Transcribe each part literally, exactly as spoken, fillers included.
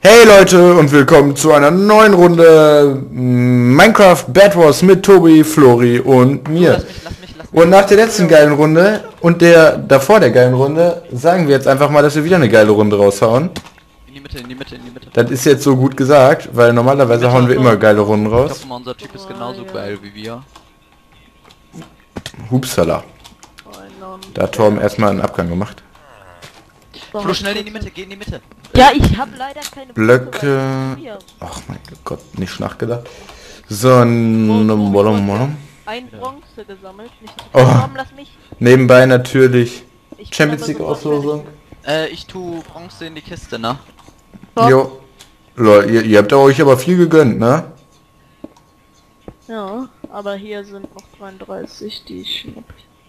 Hey Leute und willkommen zu einer neuen Runde Minecraft Bed Wars mit Tobi, Flori und mir. Lass mich, lass mich, lass mich. Und nach der letzten geilen Runde und der davor der geilen Runde sagen wir jetzt einfach mal, dass wir wieder eine geile Runde raushauen. In die Mitte, in die Mitte, in die Mitte. Das ist jetzt so gut gesagt, weil normalerweise hauen wir immer geile Runden Ich raus. hoffe mal, unser Typ ist genauso geil wie wir. Hupsala. Da hat Torben erstmal einen Abgang gemacht. Flo, schnell in die Mitte, geh in die Mitte. Ja, ich habe leider keine Blöcke. Ach mein Gott, nicht nachgedacht. So, ein Ein Bronze gesammelt. Nicht Oh. Komm, lass mich. Nebenbei natürlich Ich bin Champions aber League sofort Auslosung. Äh, ich tu Bronze in die Kiste, ne? fertig. Jo. Lol, ihr, ihr habt euch aber viel gegönnt, ne? Ja, aber hier sind noch zweiunddreißig, die ich schnapp.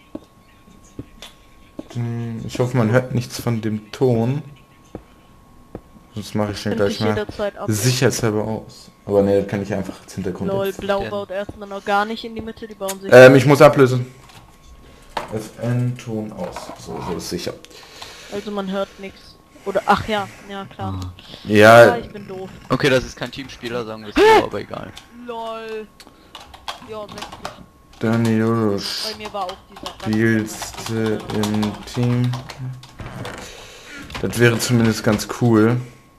Hm, Ich hoffe, man hört nichts von dem Ton. Sonst mache ich den Könnte gleich ich mal jederzeit ab. sicherheitshalber aus. Aber ne, das kann ich einfach als Hintergrund. Lol, jetzt. Blau baut erstmal noch gar nicht in die Mitte, die bauen sich. Ähm, ich muss ablösen. F N Ton aus. So, so ist sicher. Also man hört nichts. Oder ach ja, ja klar. Ja, Ja, ich bin doof. Okay, das ist kein Teamspieler, sagen wir es so, aber egal. Lol. Ja, sechzig. Daniel Bei mir war auch dieser. spielst äh, im Team. Das wäre zumindest ganz cool.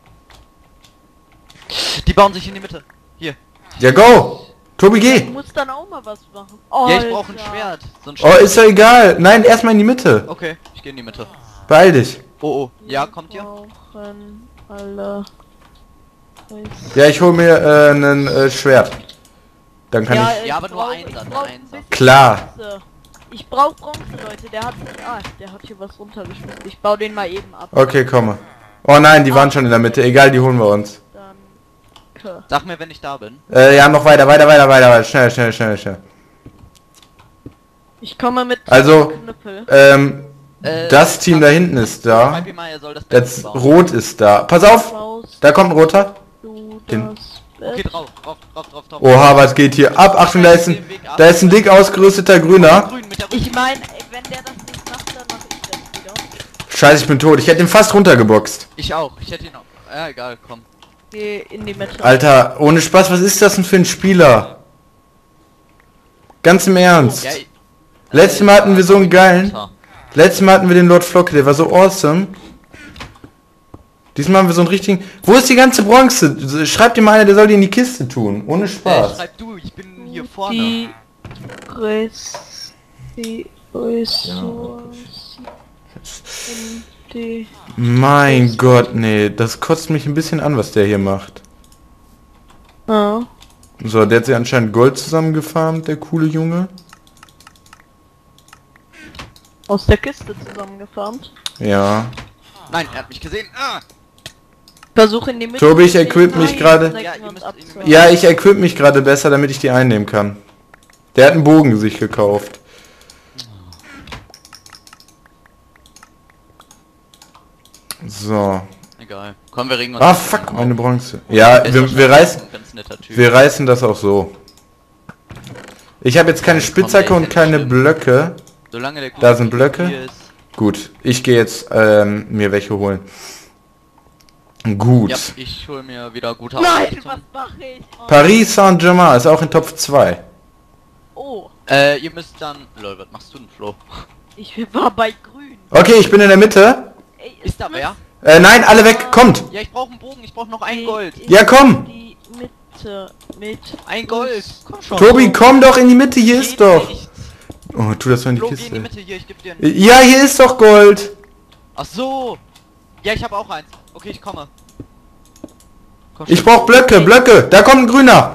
Die bauen sich in die Mitte. Hier. Ja, go! Tobi, Du geh! musst dann auch mal was machen. Ja, ich brauche ein Alter. Schwert. So ein Oh, Schwert. ist ja egal. Nein, erstmal in die Mitte. Okay, ich gehe in die Mitte. Beeil dich. Oh, oh. Ja, kommt ihr? Brauchen alle. Ja, ich hol mir äh, ein äh, Schwert. Dann kann Ja, ich... Ja, aber ich nur brauch- eins ich an brauch der ein Einser. bisschen Klar. Bronze. Ich brauch Bronze, Leute. Der hat sich. Ah, der hat hier was runtergeschmissen. Ich baue den mal eben ab. Okay, komme. Oh nein, die waren schon in der Mitte. Egal, die holen wir uns. Danke. Sag mir, wenn ich da bin. Äh, ja, noch weiter, weiter, weiter, weiter, weiter. Schnell, schnell, schnell, schnell. Ich komme mit Also, Knüppel. ähm, Äh, das Team da hinten ist da. Schreib ihm mal, er soll das Bett Das bauen. Rot ist da. Pass auf! Baust Da kommt ein Roter. du Den- das Bett? Okay, drauf, drauf, drauf, drauf, drauf. Oha, was geht hier ab? Achtung, da ist ein, da ist ein dick ausgerüsteter Grüner. Grün mit der Ich meine, wenn der das nicht macht, dann mach ich das wieder. Scheiße, ich bin tot. Ich hätte ihn fast runtergeboxt. Ich auch, ich hätte ihn auch. Ja, egal, komm. Geh in die Mitte. Alter, ohne Spaß, was ist das denn für ein Spieler? Ganz im Ernst. Ja, ich- Letztes Mal hatten wir so einen geilen. Runter. Letztes Mal hatten wir den Lord Flocke, der war so awesome. Diesmal haben wir so einen richtigen... Wo ist die ganze Bronze? Schreibt dir mal einer, der soll die in die Kiste tun. Ohne Äh, Spaß. schreib du, ich bin hier vorne. Die Res... Die Ressourcen... in die... Mein Gott, nee. Das kotzt mich ein bisschen an, was der hier macht. Ah. So, der hat sich anscheinend Gold zusammengefarmt, der coole Junge. Aus der Kiste zusammengefarmt. Ja. Nein, er hat mich gesehen. Ah! Versuch in die Mitte. Tobi, ich zu gehen. equip mich Nein, gerade. neigt Ja, wir ihr uns müsst ab in- zu- Ja, ich equip mich gerade besser, damit ich die einnehmen kann. Der hat einen Bogen sich gekauft. So. Egal. Komm, wir regen uns. Ah, nicht fuck, auf. meine Bronze. Er Ja, ist wir, wahrscheinlich wir reißen... ein ganz netter Typ. Wir reißen das auch so. Ich habe jetzt keine Ja, komm, Spitzhacke der ist und ja nicht keine schlimm. Blöcke. Solange der gute Da sind Typ Blöcke. hier ist. Gut, ich gehe jetzt ähm, mir welche holen. Gut. Ja, ich hol mir wieder gute Nein, Ausrüstung. was mache ich? Oh. Paris Saint-Germain ist auch in Top zwei. Oh, Äh, ihr müsst dann. Lol, was machst du denn, Flo? ich war bei grün. Okay, ich bin in der Mitte. Ey, Ist da es wer? Äh, nein, alle weg, kommt. Ja, ich brauche einen Bogen, ich brauche noch ein Geh Gold. in Ja, komm. Die Mitte mit Ein Gold. Komm schon. Tobi, komm doch in die Mitte, hier ist Geht doch. nicht. Oh, tu das mal in die Flo, geh in die Kiste. Mitte hier, ich geb dir einen. Ja, hier ist doch Gold. Ach so. Ja, ich habe auch eins. Okay, ich komme. Komm Ich schon. brauch Blöcke, Blöcke. Da kommt ein Grüner.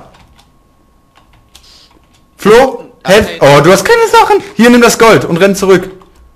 Flo, helf. Oh, du hast keine Sachen. Hier, nimm das Gold und renn zurück.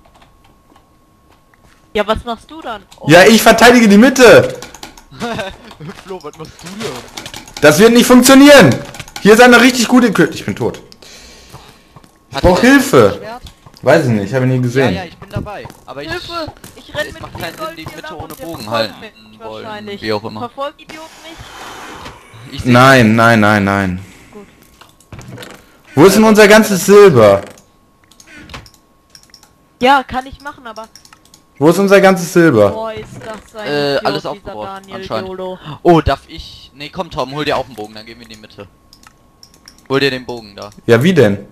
Ja, was machst du dann? Oh, Ja, ich verteidige die Mitte. Flo, was machst du denn? Das wird nicht funktionieren. Hier ist eine richtig gute Kö Ich bin tot. Ich Hat brauch der Hilfe. Schwert? Weiß ich nicht, ich habe ihn nie Ja, gesehen. ja, ich bin dabei. Aber ich. Hilfe! Ich renn Es mit macht viel keinen Sinn, Gold die hier Mitte lang ohne und der Bogen verfolgt halten mich wollen, wahrscheinlich. wie auch immer. Verfolgt Idiot mich? Ich seh- Nein, nein, nein, nein. Gut. Wo ist denn unser ganzes Silber? Ja, kann ich machen, aber Wo ist unser ganzes Silber? Boah, ist das ein Äh, Idiot, alles dieser aufgebaut, Daniel anscheinend. Yolo. Oh, darf ich... Nee, komm Tom, hol dir auch einen Bogen, dann gehen wir in die Mitte. Hol dir den Bogen da. Ja, wie denn?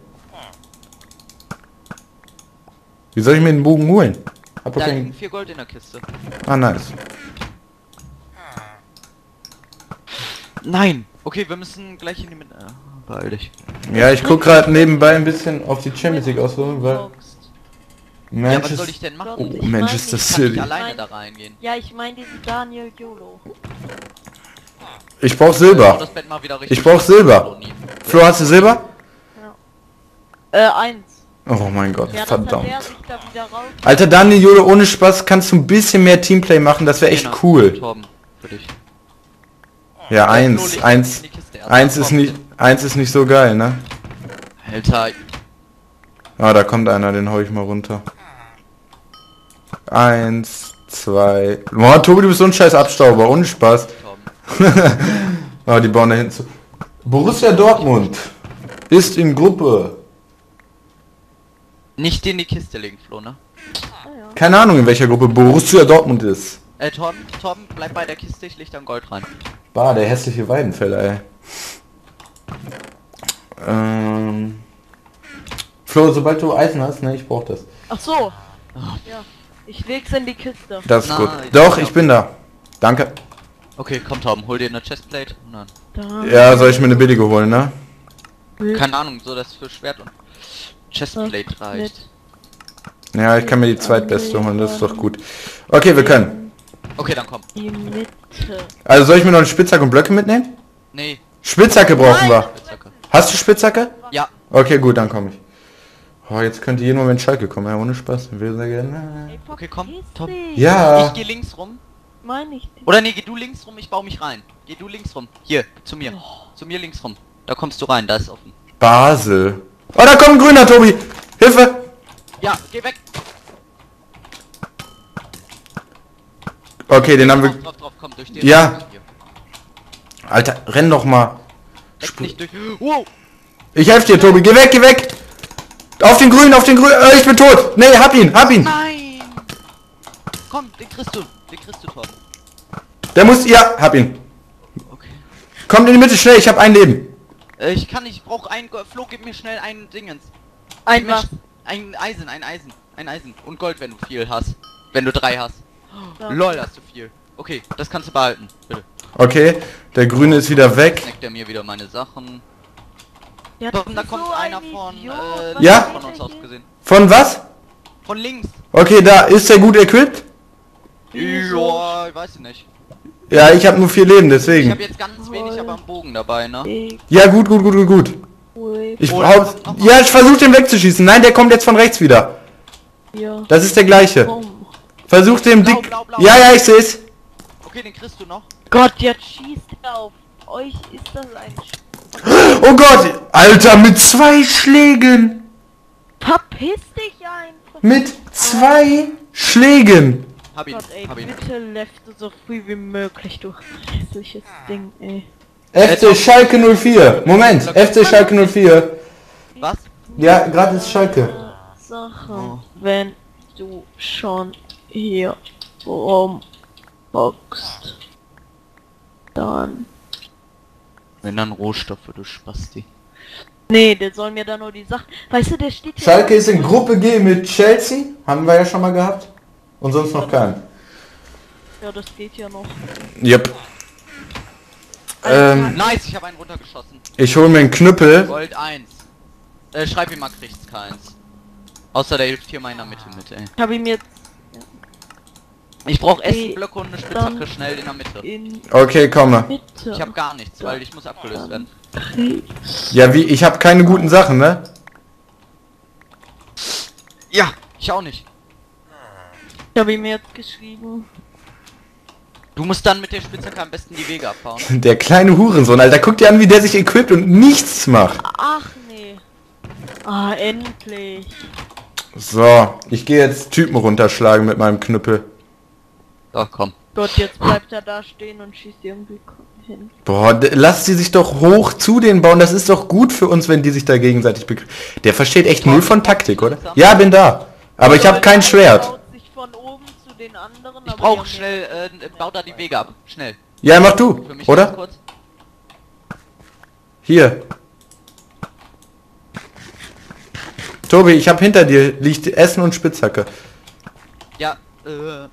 Wie soll ich mir den Bogen holen? Hab doch Da keinen... liegen vier Gold in der Kiste. Ah, nice. Nein! Okay, wir müssen gleich in die Mitte... Ah, beeil dich. Ja, ich guck gerade nebenbei ein bisschen auf die Champions League aussuchen, weil... Ja, was Manchester... soll ich denn machen? Oh, Ich Manchester mein, ich Ich kann nicht City. alleine da reingehen. Ja, ich meine diesen Daniel Yolo. Ich brauch Bau Silber. das Bett mal wieder richtig. Ich brauch Silber. Flo, hast du Silber? Äh, eins. Oh mein Gott, Ja, das hat verdammt. der sich da wieder raus. Alter Daniel Jule, ohne Spaß, kannst du ein bisschen mehr Teamplay machen, das wäre echt Genau, cool. Torben, für dich. Ja, Flo, eins, leg eins, in die Kiste erst. eins ist Komm, nicht, eins ist nicht so geil, ne? Alter, Ah, da kommt einer, den hau ich mal runter. Eins, zwei... Boah, Tobi, du bist so ein scheiß Abstauber, ohne Spaß. Torben. Ah, die bauen da hinten zu. Borussia Dortmund ist in Gruppe. Nicht in die Kiste legen, Flo, ne? Ah, ja. Keine Ahnung, in welcher Gruppe Borussia Dortmund ist. Äh, Torben, Torben, bleib bei der Kiste, ich leg dann Gold rein. Bah, der hässliche Weidenfeller, ey. Ähm... Flo, sobald du Eisen hast, ne, ich brauch das. Ach so. Ja. Ich leg's in die Kiste. Das ist Nein, gut. ich Doch, bin ich bin da. Danke. Okay, komm Torben, hol dir eine Chestplate. Nein. Da. Ja, soll ich mir eine billige holen, ne? Keine Ahnung, so dass für Schwert und Chestplate reicht. Ja, ich kann mir die zweitbeste holen, das ist doch gut. Okay, wir können. Okay, dann komm. Die Mitte. Also soll ich mir noch eine Spitzhacke und Blöcke mitnehmen? Nee, Spitzhacke brauchen wir. Spitzhacke. Hast du Spitzhacke? Ja, Okay, gut, dann komme ich. Oh, jetzt könnte jeden Moment Schalke kommen, ja, ohne Spaß. Wir sehr gerne. Ey, Okay, komm, verpiss Tom. dich. Ja. ich geh links rum. Meine ich nicht. Oder nee, geh du links rum, ich baue mich rein. Geh du links rum. Hier, zu mir. Zu mir links rum. Da kommst du rein, da ist offen. Basel. Oh, da kommt ein Grüner, Tobi. Hilfe. Ja, geh weg. Okay, den haben Drauf, wir... drauf, drauf, komm, durch den. Ja. Weg hier. Alter, renn doch mal. Weg nicht durch. Wow. Ich helfe dir, Tobi. Geh weg, geh weg. Auf den Grünen, auf den Grünen. Äh, ich bin tot. Nee, hab ihn, hab ihn. Nein. Komm, den kriegst du. Den kriegst du, Torben. Der muss... Ja, hab ihn. Okay. Kommt in die Mitte, schnell. Ich hab ein Leben. Äh, ich kann nicht, ich brauch ein... Go- Flo, gib mir schnell ein Dingens. Ein Gib mir was? sch- Ein Eisen, ein Eisen. Ein Eisen. Und Gold, wenn du viel hast. Wenn du drei hast. Ja. Lol, hast du viel. Okay, das kannst du behalten. Bitte. Okay, der Grüne ist wieder weg. Snackt er mir wieder meine Sachen. Ja, Komm, das da ist kommt so einer ein von... Idiot. Äh, Was Ja? macht von der uns aus hier? gesehen. Von was? Von links. Okay, da ist der gut equipped. Ja, ich weiß nicht. Ja, ich habe nur vier Leben, Ich deswegen. habe jetzt ganz wenig, aber einen Bogen dabei, ne? Ich Ja, gut, gut, gut, gut, gut. will Ich Oh, hau... da kommt noch mal. Ja, ich versuche den wegzuschießen. Nein, der kommt jetzt von rechts wieder. hier. Das ist der gleiche. Komm. Versuch dem Blau, dick... blau, blau. Ja, ja, ich seh's. Okay, den kriegst du noch. Gott, jetzt schießt er auf euch. Ist das ein... Sch Oh Gott, Alter, mit zwei Schlägen. Verpiss dich einfach. Mit zwei Schlägen. Hab ihn, Gott, ey, hab ihn. bitte lefte so früh wie möglich, du hässliches Ding, ey. F C Schalke null vier. Moment, F C Schalke null vier. Was? Ja, gerade ist Schalke. Sache, Oh. wenn du schon hier rumboxt, dann... Wenn dann Rohstoffe, du Spasti. Nee, der soll mir da nur die Sachen... Weißt du, der steht hier... Schalke ist in Gruppe G mit Chelsea. Haben wir ja schon mal gehabt. Und sonst noch keinen. Ja, das geht ja noch. Yep. Ähm, Nice, ich habe einen runtergeschossen. ich hole mir einen Knüppel. Gold eins. Äh, schreib ihm mal, kriegt's keins. Außer der hilft hier mal in der Mitte mit, ey. Ich habe ihm jetzt Ich brauche Okay, Essenblöcke und eine Spitzhacke dann- schnell in der Mitte. in Okay, komme. Mitte. Ich habe gar nichts, weil ich muss abgelöst werden. Ja, wie? Ich habe keine guten Sachen, ne? Ja, ich auch nicht. Ich habe ihm jetzt geschrieben. Du musst dann mit der Spitzhacke am besten die Wege abbauen. Der kleine Hurensohn, Alter. Guck dir an, wie der sich equipt und nichts macht. Ach nee. Ah, endlich. So, ich gehe jetzt Typen runterschlagen mit meinem Knüppel. So, komm. Gott, jetzt bleibt er da stehen und schießt irgendwie hin. Boah, d- lass sie sich doch hoch zu denen bauen. Das ist doch gut für uns, wenn die sich da gegenseitig bekriegen. Der versteht echt null von Taktik, oder? Ja, bin da. Aber ich habe kein Schwert. Baut sich von oben anderen. Ich aber brauche die haben schnell, äh, bau da die Wege ab. Schnell. Ja, mach du, Für mich oder? ganz kurz. Hier. Tobi, ich hab hinter dir liegt Essen und Spitzhacke. Ja, äh...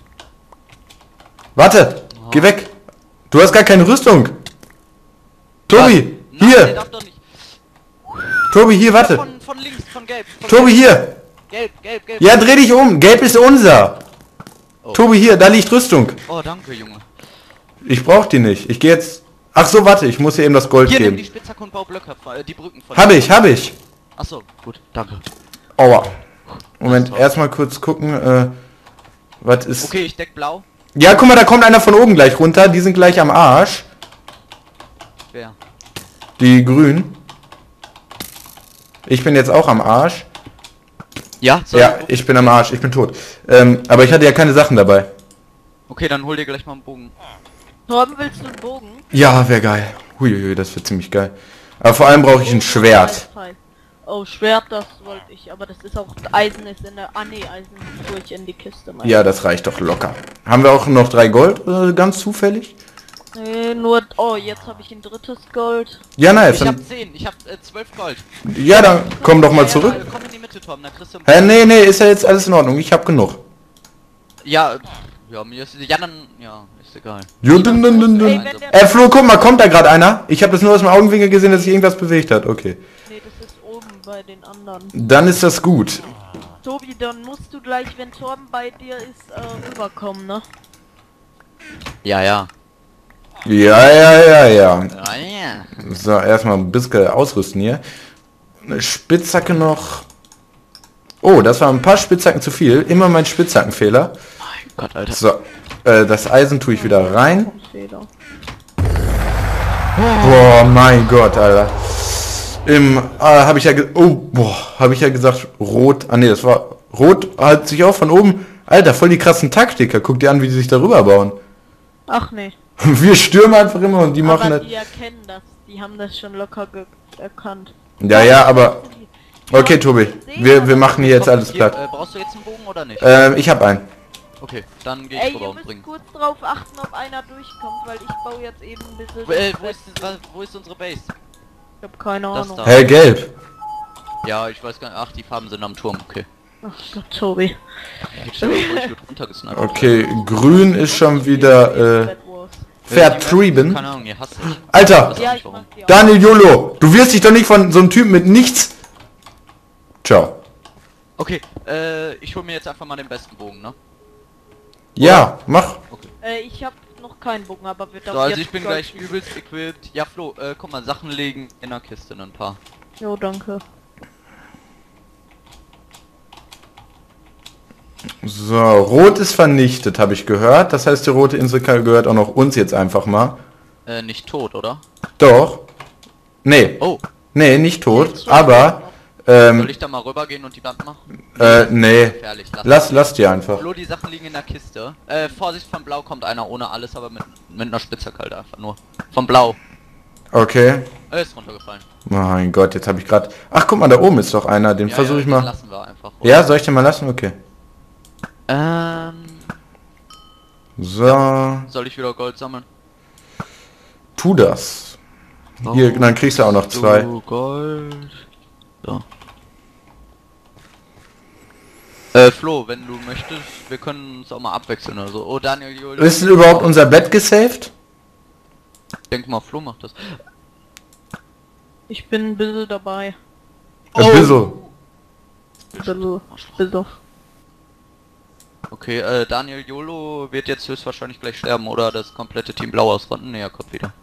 Warte, geh weg. Du hast gar keine Rüstung. Tobi, Nein, der hier. darf doch nicht. Tobi, hier, warte. Von, von links, von gelb. Von Tobi, gelb. hier. Gelb, gelb, gelb. Ja, dreh dich um. Gelb ist unser. Oh. Tobi, hier, da liegt Rüstung. Oh, danke, Junge. Ich brauch die nicht. Ich gehe jetzt... Ach so, warte, ich muss dir eben das Gold Hier, nimm die geben. Spitzhacke und bau Blöcke, äh, die Brücken von... Hab ich, hab ich. Achso, gut, danke. Aua. Moment, erstmal kurz gucken, äh... Was ist... Okay, ich deck blau. Ja, guck mal, da kommt einer von oben gleich runter. Die sind gleich am Arsch. Wer? Die Grünen. Ich bin jetzt auch am Arsch. Ja, soll Ja, ich bin am Arsch, ich bin tot. Ähm, aber ich hatte ja keine Sachen dabei. Okay, dann hol dir gleich mal einen Bogen. Torben, willst du einen Bogen? Ja, wäre geil. Huiuiui, das wird ziemlich geil. Aber vor allem brauche ich ein Schwert. Oh, Schwert, das wollte ich, aber das ist auch, Eisen ist in der, ah nee, Eisen tue ich in die Kiste. Mein Ja, das reicht doch locker. Haben wir auch noch drei Gold, äh, ganz zufällig? Nee, nur, oh, jetzt habe ich ein drittes Gold. Ja, nice. Ich hab Dann, zehn, ich hab äh, zwölf Gold. ja, dann komm doch mal Ja, zurück. Ja, komm in die Mitte, Tom, dann kriegst du... Hä, nee, nee, ist ja jetzt alles in Ordnung. Ich hab genug. Ja, äh, ja, mir ist... Ja, dann... Ja, ist egal. Ja, dun, dun, dun, Ey, dun. wenn der, Äh, Flo, guck mal, kommt da gerade einer? Ich habe das nur aus dem Augenwinkel gesehen, dass sich irgendwas bewegt hat. Okay. nee, das ist oben bei den anderen. Dann ist das gut. Tobi, dann musst du gleich, wenn Torben bei dir ist, äh, rüberkommen, ne? Ja, ja. Ja, ja, ja, ja. Ja, ja. So, erstmal ein bisschen ausrüsten hier. Eine Spitzhacke noch. Oh, das waren ein paar Spitzhacken zu viel. Immer mein Spitzhackenfehler. Mein Gott, Alter. So, äh, das Eisen tue ich wieder rein. Fehler. Boah, mein Gott, Alter. Im, äh, habe ich ja, ge oh, boah, habe ich ja gesagt, rot. Ah, nee, das war rot. Hat sich auch von oben. Alter, voll die krassen Taktiker. Guck dir an, wie die sich darüber bauen. Ach nee. Wir stürmen einfach immer und die machen aber das. die erkennen das, die haben das schon locker ge erkannt. Ja, ja, aber. Okay, Tobi, wir, wir machen hier jetzt Komm, alles hier, platt. Äh, brauchst du jetzt einen Bogen oder nicht? Ähm, ich hab einen. Okay, dann geh ich Ey, rüber ihr und müsst bring. kurz drauf achten, ob einer durchkommt, weil ich baue jetzt eben ein bisschen... Wo, äh, das wo, ist, letzte- wa- wo ist unsere Base? Ich hab keine Das Ahnung. da. Hell gelb. Ja, ich weiß gar nicht. Ach, die Farben sind am Turm. Okay. Ach Gott, Tobi. Jetzt stell dir vor, ich wird runtergesniped. Okay, grün ist schon wieder äh, Bad Wars. vertrieben. Keine Ahnung, ihr hasst es. Alter, Ja, nicht, ich warum. mag die auch. Daniel Jolo, du wirst dich doch nicht von so einem Typen mit nichts. Ciao. Okay, äh, ich hol mir jetzt einfach mal den besten Bogen, ne? Ja, mach. Äh, ich hab noch keinen Bogen, aber wird So, also ich bin gleich übelst equipped. Ja, Flo, äh, guck mal, Sachen legen in der Kiste, ein paar. Jo, danke. So, rot ist vernichtet, habe ich gehört. Das heißt, die rote Insel gehört auch noch uns jetzt einfach mal. Äh, nicht tot, oder? Doch. Nee, Oh, nee, nicht tot, Jetzt aber soll ähm, ich da mal rübergehen und die Wand machen? äh, nee. Gefährlich, lass. Lass, lass die einfach. Flo, die Sachen liegen in der Kiste. Äh, Vorsicht, von Blau kommt einer ohne alles, aber mit, mit einer Spitzhacke halt einfach nur. Von Blau. Okay. Äh, ist runtergefallen. Mein Gott, jetzt habe ich gerade. Ach, guck mal, da oben ist doch einer. Den Ja, versuche ja, ich den mal. lassen wir einfach. oder? Ja, soll ich den mal lassen? Okay. Ähm, So, soll ich wieder Gold sammeln? tu das. Hier, dann kriegst du auch noch zwei. Du Gold. So. Äh, Flo, wenn du möchtest, wir können uns auch mal abwechseln oder so. Oh, Daniel, Julio. Ist überhaupt unser Bett gesaved? Denk mal, Flo macht das. Ich bin ein bisschen dabei. Ein bisschen. Bisschen. Bisschen. Okay, äh, Daniel Jolo wird jetzt höchstwahrscheinlich gleich sterben oder das komplette Team Blau ausrotten. Ne, er kommt wieder.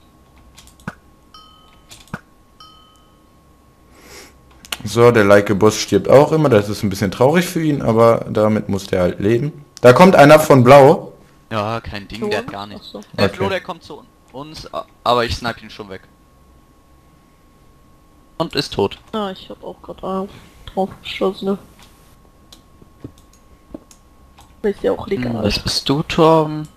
So, der Like-Boss stirbt auch immer. Das ist ein bisschen traurig für ihn, aber damit muss der halt leben. Da kommt einer von Blau. Ja, kein Ding, der hat gar nichts. Achso. Der Okay. Flo, der kommt zu uns, aber ich snipe ihn schon weg. Und ist tot. Ja, ich hab auch gerade drauf geschossen. Ne? Ist ja auch Hm, legal. was bist du, Torben?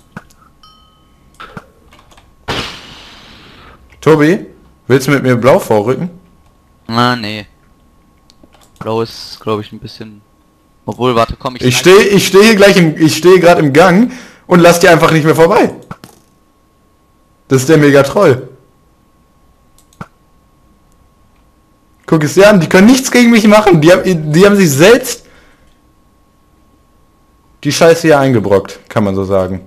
Tobi, willst du mit mir Blau vorrücken? Na, nee. Blau ist, glaube ich, ein bisschen Obwohl, warte, komm, ich... Ich stehe ich stehe hier gleich im... Ich stehe gerade im Gang und lass die einfach nicht mehr vorbei. Das ist der Mega-Troll. Guck es dir an, die können nichts gegen mich machen. Die haben, die haben sich selbst die Scheiße hier eingebrockt, kann man so sagen.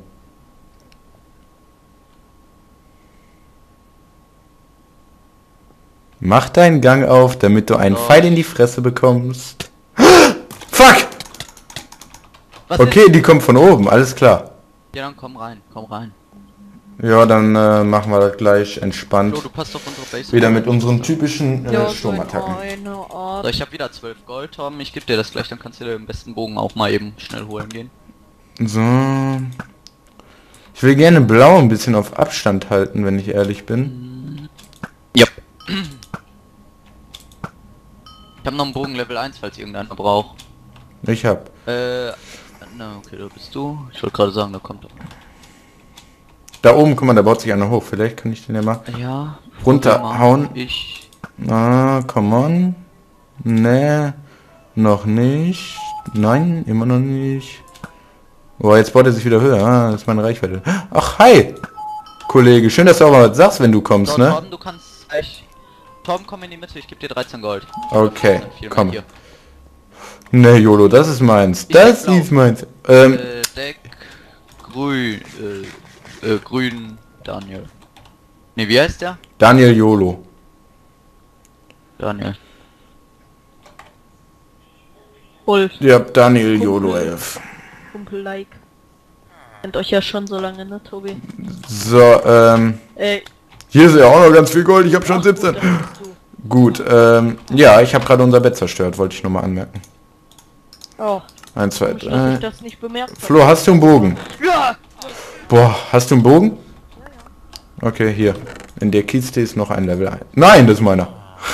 Mach deinen Gang auf, damit du einen Oh. Pfeil in die Fresse bekommst. Fuck! Was Okay, ist? die kommt von oben, alles klar. Ja, dann komm rein, komm rein. Ja, dann äh, machen wir das gleich entspannt. Flo, du passt auf unsere Base. Wieder auf. mit unseren typischen äh, Ja, so Sturmattacken. eine Art. So, ich habe wieder zwölf Gold, Tom. Ich gebe dir das gleich, dann kannst du dir den besten Bogen auch mal eben schnell holen gehen. So. Ich will gerne Blau ein bisschen auf Abstand halten, wenn ich ehrlich bin. Ja. Ich habe noch einen Bogen Level eins, falls irgendeiner braucht. Ich hab. Äh, na okay, da bist du. Ich wollte gerade sagen, da kommt doch. Da oben, guck mal, da baut sich einer hoch. Vielleicht kann ich den ja mal Ja. runterhauen. Ich. Ah, come on. Nee, noch nicht. Nein, immer noch nicht. Oh, jetzt baut er sich wieder höher. Ah, das ist meine Reichweite. Ach, hi! Kollege, schön, dass du auch mal was sagst, wenn du kommst, So, ne? Tom, du kannst gleich. Tom, komm in die Mitte, ich gebe dir dreizehn Gold. Okay, Dann viel mehr komm. hier. Ne, YOLO, das ist meins. Ich Das blau. ist meins. Ähm, Äh, Deck. Grün. Äh, äh, grün. Daniel. Ne, wie heißt der? Daniel YOLO. Daniel. Wolf, Ja, Daniel YOLO elf. Kumpel-like. Kennt euch ja schon so lange, ne, Tobi? So, ähm, Ey, hier ist ja auch noch ganz viel Gold. Ich habe schon ach, siebzehn. gut, das bist du. Gut, ähm, ja, ich habe gerade unser Bett zerstört, wollte ich nur mal anmerken. Oh, eins, zwei, komisch, dass ich drei. das nicht bemerkt habe. Flo, hast du einen Bogen? Ja! Boah, hast du einen Bogen? Okay, hier. In der Kiste ist noch ein Level eins. Nein, das ist meiner.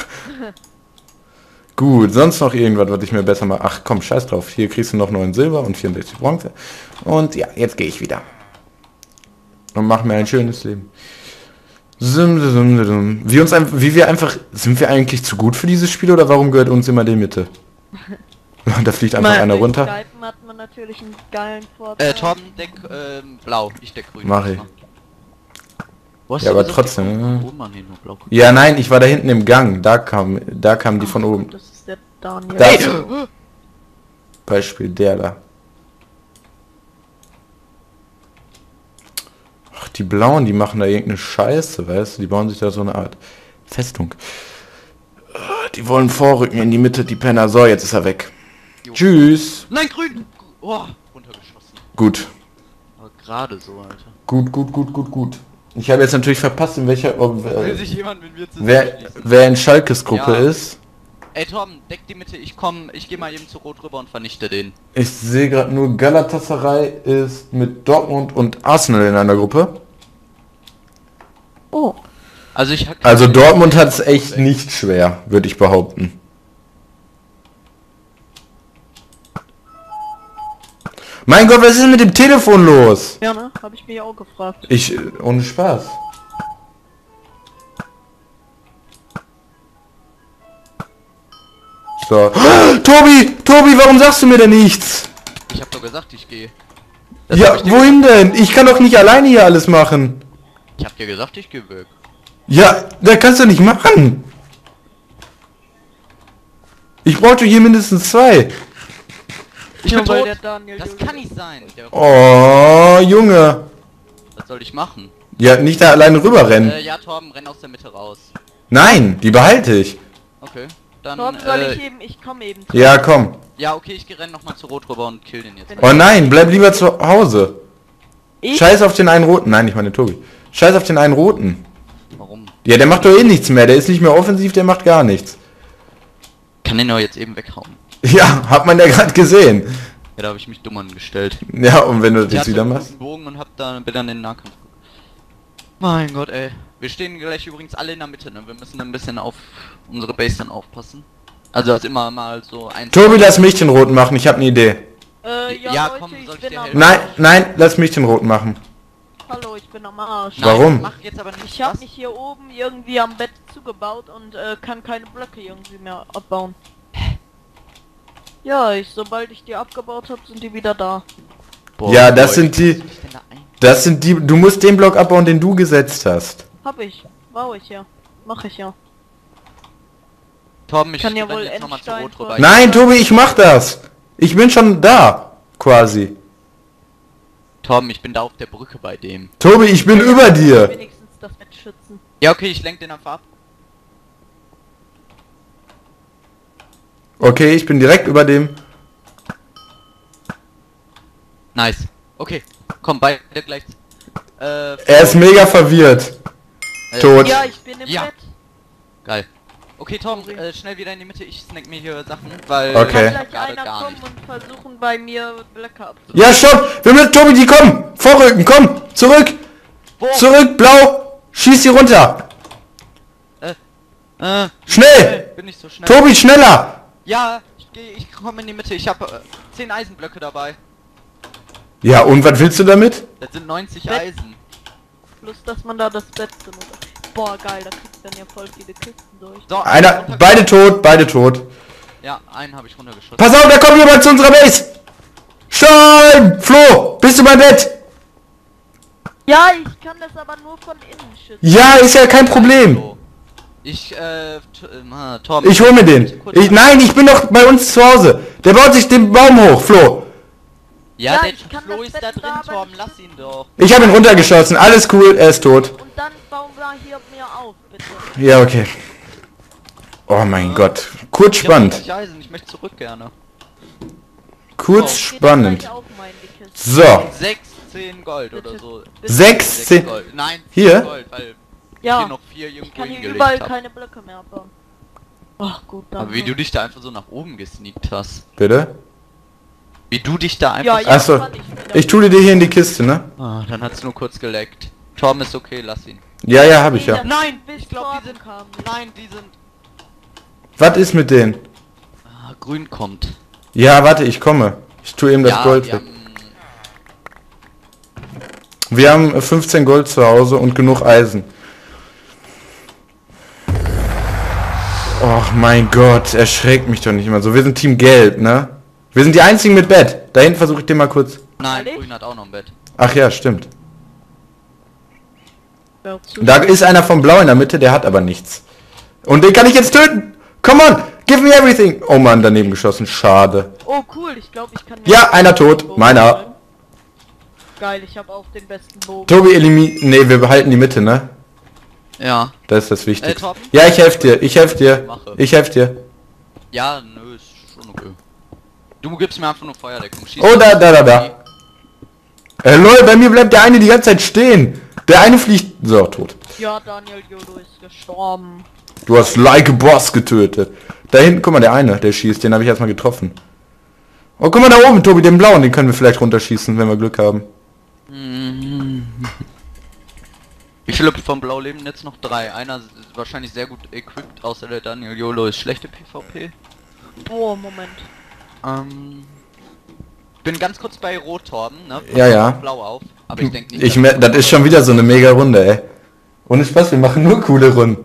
Gut, sonst noch irgendwas, was ich mir besser mache. Ach komm, scheiß drauf. Hier kriegst du noch neun Silber und vierundsechzig Bronze. Und ja, jetzt gehe ich wieder. Und mach mir ein schönes Leben. Sim, sim, sim, sim. Wie uns einfach, wie wir einfach, sind wir eigentlich zu gut für dieses Spiel oder warum gehört uns immer die Mitte? Da fliegt einfach Mal, einer durch runter. Skypen hat man natürlich einen geilen Vorteil. Äh, Tom, Deck, ähm, blau. Ich deck grün. Mach ich. Wo hast Ja, du aber gesagt, trotzdem, die kommen ne? von oben an, hier nur blau. Ja, nein, ich war da hinten im Gang. Da kam, da kamen die von Ach, oben. Das ist der Daniel. Da- Hey! Beispiel der da. Ach, die Blauen, die machen da irgendeine Scheiße, weißt du? Die bauen sich da so eine Art Festung. Ah, die wollen vorrücken in die Mitte, die Penner. So, jetzt ist er weg. Jo. Tschüss. Nein, grün! Oh, runtergeschossen. Gut. Aber gerade so, Alter. Gut, gut, gut, gut, gut. Ich habe jetzt natürlich verpasst, in welcher... Ob, Will äh, sich jemand mit mir wer, zusammenschließen? wer in Schalkes Gruppe Ja. ist. Ey, Tom, deck die Mitte. Ich komm, ich gehe mal eben zu Rot rüber und vernichte den. Ich sehe gerade nur, Galatasaray ist mit Dortmund und Arsenal in einer Gruppe. Oh, Also ich hab Also Dortmund hat es echt nicht schwer, würde ich behaupten. Mein Gott, was ist denn mit dem Telefon los? ja, ne? Habe ich mich auch gefragt. Ich, äh, ohne Spaß. So. Tobi, Tobi, warum sagst du mir denn nichts? Ich hab doch gesagt, ich gehe. Ja, wohin denn? Ich kann doch nicht alleine hier alles machen. Ich hab dir gesagt, ich gehe weg. Ja, da kannst du nicht machen. Ich brauchte hier mindestens zwei. Ich Nur bin weil tot. der Daniel Das Jule- kann nicht sein. Der, Oh, Junge. was soll ich machen? Ja, nicht da alleine rüberrennen. Äh, ja, Torben, renn aus der Mitte raus. Nein, die behalte ich. Okay. Dann, Torben, soll äh, ich eben, ich komme eben. Ja, komm. ja, okay, ich renn nochmal zu Rot rüber und kill den jetzt. Oh nein, bleib lieber zu Hause. Ich? Scheiß auf den einen roten. Nein, ich meine Tobi. Scheiß auf den einen roten. Warum? Ja, der macht doch eh nichts mehr. Der ist nicht mehr offensiv, der macht gar nichts. Kann den doch jetzt eben weghauen. Ja, hat man ja gerade gesehen. Ja, da habe ich mich dumm angestellt. Ja, und wenn du das Ich jetzt hatte wieder einen machst. guten Bogen und hab dann, bin dann in den Nahkampf. Mein Gott, ey. Wir stehen gleich übrigens alle in der Mitte, ne? Wir müssen ein bisschen auf unsere Base dann aufpassen. Also das immer mal so ein... Tobi, lass mich den roten machen. Ich habe eine Idee. Äh, ja, Ja, Leute, komm, soll ich ich bin dir am helfen? Nein, Arsch. nein, lass mich den roten machen. Hallo, ich bin am Arsch. Nein, Warum? Mach jetzt aber nicht Ich habe was. mich hier oben irgendwie am Bett zugebaut und äh, kann keine Blöcke irgendwie mehr abbauen. Ja, ich, sobald ich die abgebaut habe, sind die wieder da. Boah, Ja, das Leute, sind die- was soll ich denn da ein- Das sind die... Du musst den Block abbauen, den du gesetzt hast. Hab ich. Baue ich ja. Mach ich ja. Torben, ich Kann ja renn wohl jetzt nochmal zu Endstein Rot rüber. voll- Nein, Tobi, ich mach das. Ich bin schon da. Quasi. Torben, ich bin da auf der Brücke bei dem. Tobi, ich bin über dir. Wenigstens das Bett schützen. Ja, okay, ich lenk den einfach ab. Okay, ich bin direkt über dem. Nice. Okay, komm, beide gleich. Äh, Er ist mega verwirrt. äh, tot. Ja, ich bin im Ja. Bett. Geil. Okay, Tom, äh, schnell wieder in die Mitte. Ich snack mir hier Sachen, weil Okay. Kann gleich gerade einer gar kommen nicht. und versuchen bei mir Blöcke abzubauen. Ja, stopp. Wir müssen... Tobi, die kommen. Vorrücken, komm. Zurück. Wo? Zurück, blau. Schieß sie runter. Äh, Schnell. bin ich so schnell. Tobi, schneller. Ja, ich gehe, ich komme in die Mitte. Ich habe äh, zehn Eisenblöcke dabei. Ja, und was willst du damit? Das sind neunzig Bett. Eisen. Plus, dass man da das Bett benutzt. Boah, geil, da kriegst du dann ja voll viele Kisten durch. So, Einer... runter- Beide tot, beide tot. Ja, einen habe ich runtergeschossen. Pass auf, da kommt jemand zu unserer Base. Stein! Flo, bist du beim Bett? Ja, ich kann das aber nur von innen schützen. Ja, ist ja kein Problem. So. Ich, äh, t- äh, Tom. Ich hol mir den. Ich, nein, ich bin doch bei uns zu Hause. Der baut sich den Baum hoch, Flo. Ja, Ja, der ich kann Flo das ist Bett da da drin, aber Torben, nicht lass ihn doch. Ich habe ihn runtergeschossen. Alles cool, er ist tot. Und dann bauen wir hier mir auf, bitte. Ja, okay. Oh mein Gott. Kurz Ich hab spannend. neunzig Eisen, ich möchte zurück gerne. Kurz Geht spannend. gleich auf meine Kiste. So. sechzehn Gold oder Bitte. so. Bitte. Sechs, zehn. Gold. Nein, Hier? zehn Gold, weil ich Ja, hier noch vier ich irgendwo kann hier hingelegt überall habe. keine Blöcke mehr abbauen. Ach gut, dann. Aber wie du dich da einfach so nach oben gesneakt hast. Bitte? Wie du dich da Ja, einfach... ja, Ach so. kann ich wieder. Ich tue dir hier in die Kiste, ne? Ah, dann hat's nur kurz geleckt. Torben ist okay, lass ihn. Ja, ja, hab ich ja. Nein, bis ich glaube, die Torben sind... kam. Nein, die sind... Was ist mit denen? Ah, grün kommt. Ja, warte, ich komme. Ich tue eben das ja, Gold wir weg. haben- Wir haben äh, fünfzehn Gold zu Hause und genug Eisen. Och mein Gott, erschreckt mich doch nicht immer so. Wir sind Team Gelb, ne? Wir sind die einzigen mit Bett. Da hinten versuche ich den mal kurz... Nein, Ehrlich? grün hat auch noch ein Bett. Ach ja, stimmt. Ja, zu- Da ist einer vom Blau in der Mitte, der hat aber nichts. Und den kann ich jetzt töten! Come on! Give me everything! Oh Mann, daneben geschossen. Schade. Oh cool, ich glaube, ich kann... mir Ja, den einer tot. Bogen Meiner. holen. Geil, ich habe auch den besten Bogen. Tobi elimi... Ne, wir behalten die Mitte, ne? Ja. Das ist das Wichtigste. Äh, Torben? Ja, ich helfe dir. Ich helfe dir. Mache. Ich helfe dir. Ja, nö, ist schon okay. Du gibst mir einfach nur Feuerdeckung. Schieß Oh, da, da, da, da. Äh, lol, bei mir bleibt der eine die ganze Zeit stehen. Der eine fliegt... So, tot. Ja, Daniel Jodo ist gestorben. Du hast like a Boss getötet. Da hinten, guck mal, der eine, der schießt. Den habe ich erstmal getroffen. Oh, guck mal da oben, Tobi, den blauen. Den können wir vielleicht runterschießen, wenn wir Glück haben. Wie viele vom Blau leben jetzt noch? Drei. Einer ist wahrscheinlich sehr gut equipped, außer der Daniel YOLO ist schlechte PvP. Oh, Moment. Ähm, bin ganz kurz bei Rot, Torben, ne? Ja, ja. Blau auf, aber ich denke nicht... Ich dass- mer das ist schon wieder so eine mega Runde, ey. Ohne Spaß, wir machen nur coole Runden.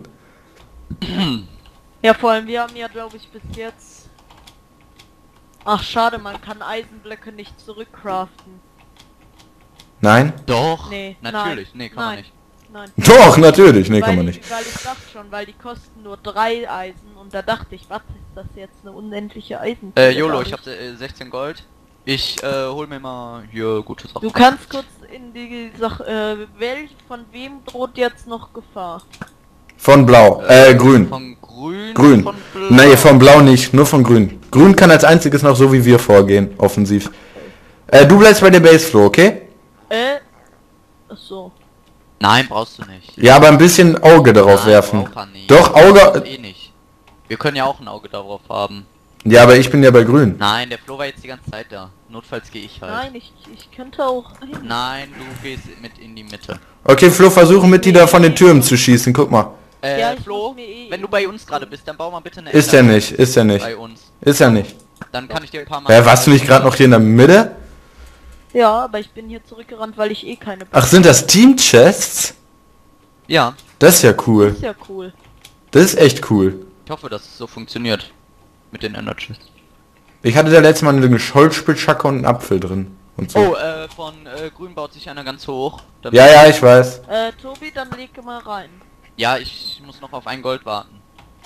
Ja, vor allem, wir haben ja, glaube ich, bis jetzt... Ach, schade, man kann Eisenblöcke nicht zurückcraften. Nein? Doch, Nee, natürlich, nein, nee, kann man nein. nicht. Nein. Doch, natürlich. Nee, weil kann man ich, nicht. Weil ich dachte schon, weil die kosten nur drei Eisen und da dachte ich, was ist das jetzt, eine unendliche Eisen? Äh, YOLO, ich hab äh, sechzehn Gold. Ich äh, hol mir mal hier gute Sachen. Du kannst kurz in die Sache, äh, welch, von wem droht jetzt noch Gefahr? Von blau. Äh, grün. Von grün. Grün. Von blau. Nee, von blau nicht. Nur von grün. Grün kann als einziges noch so wie wir vorgehen. Offensiv. Äh, du bleibst bei der Base, Flo, okay? Äh, ach so. Nein, brauchst du nicht. Ja, aber ein bisschen Auge darauf Nein, werfen. braucht er nicht. Doch, Das Auge... eh nicht. Wir können ja auch ein Auge darauf haben. Ja, aber ich bin ja bei grün. Nein, der Flo war jetzt die ganze Zeit da. Notfalls gehe ich halt. Nein, ich, ich könnte auch... Nein, du gehst mit in die Mitte. Okay, Flo, versuche mit die da von den Türmen zu schießen. Guck mal. Äh, Ja, ich Flo, muss mir eh- wenn du bei uns gerade bist, dann bau mal bitte eine Ist er Ender nicht, ist er nicht. bei uns. Ist er nicht. Dann kann ich dir ein paar Mal... Hä, warst du nicht gerade noch hier in der Mitte? Ja, aber ich bin hier zurückgerannt, weil ich eh keine... Ach, sind das Team-Chests? Ja, Das ist ja cool. Ist ja cool. Das ist echt cool. ich hoffe, dass es so funktioniert. Mit den Ender Chests. Ich hatte da letztes Mal eine Holzspitzhacke und einen Apfel drin. Und so. Oh, äh, von äh, Grün baut sich einer ganz hoch. Damit- Ja, ja, ich weiß. Äh, Tobi, dann leg mal rein. Ja, ich muss noch auf ein Gold warten.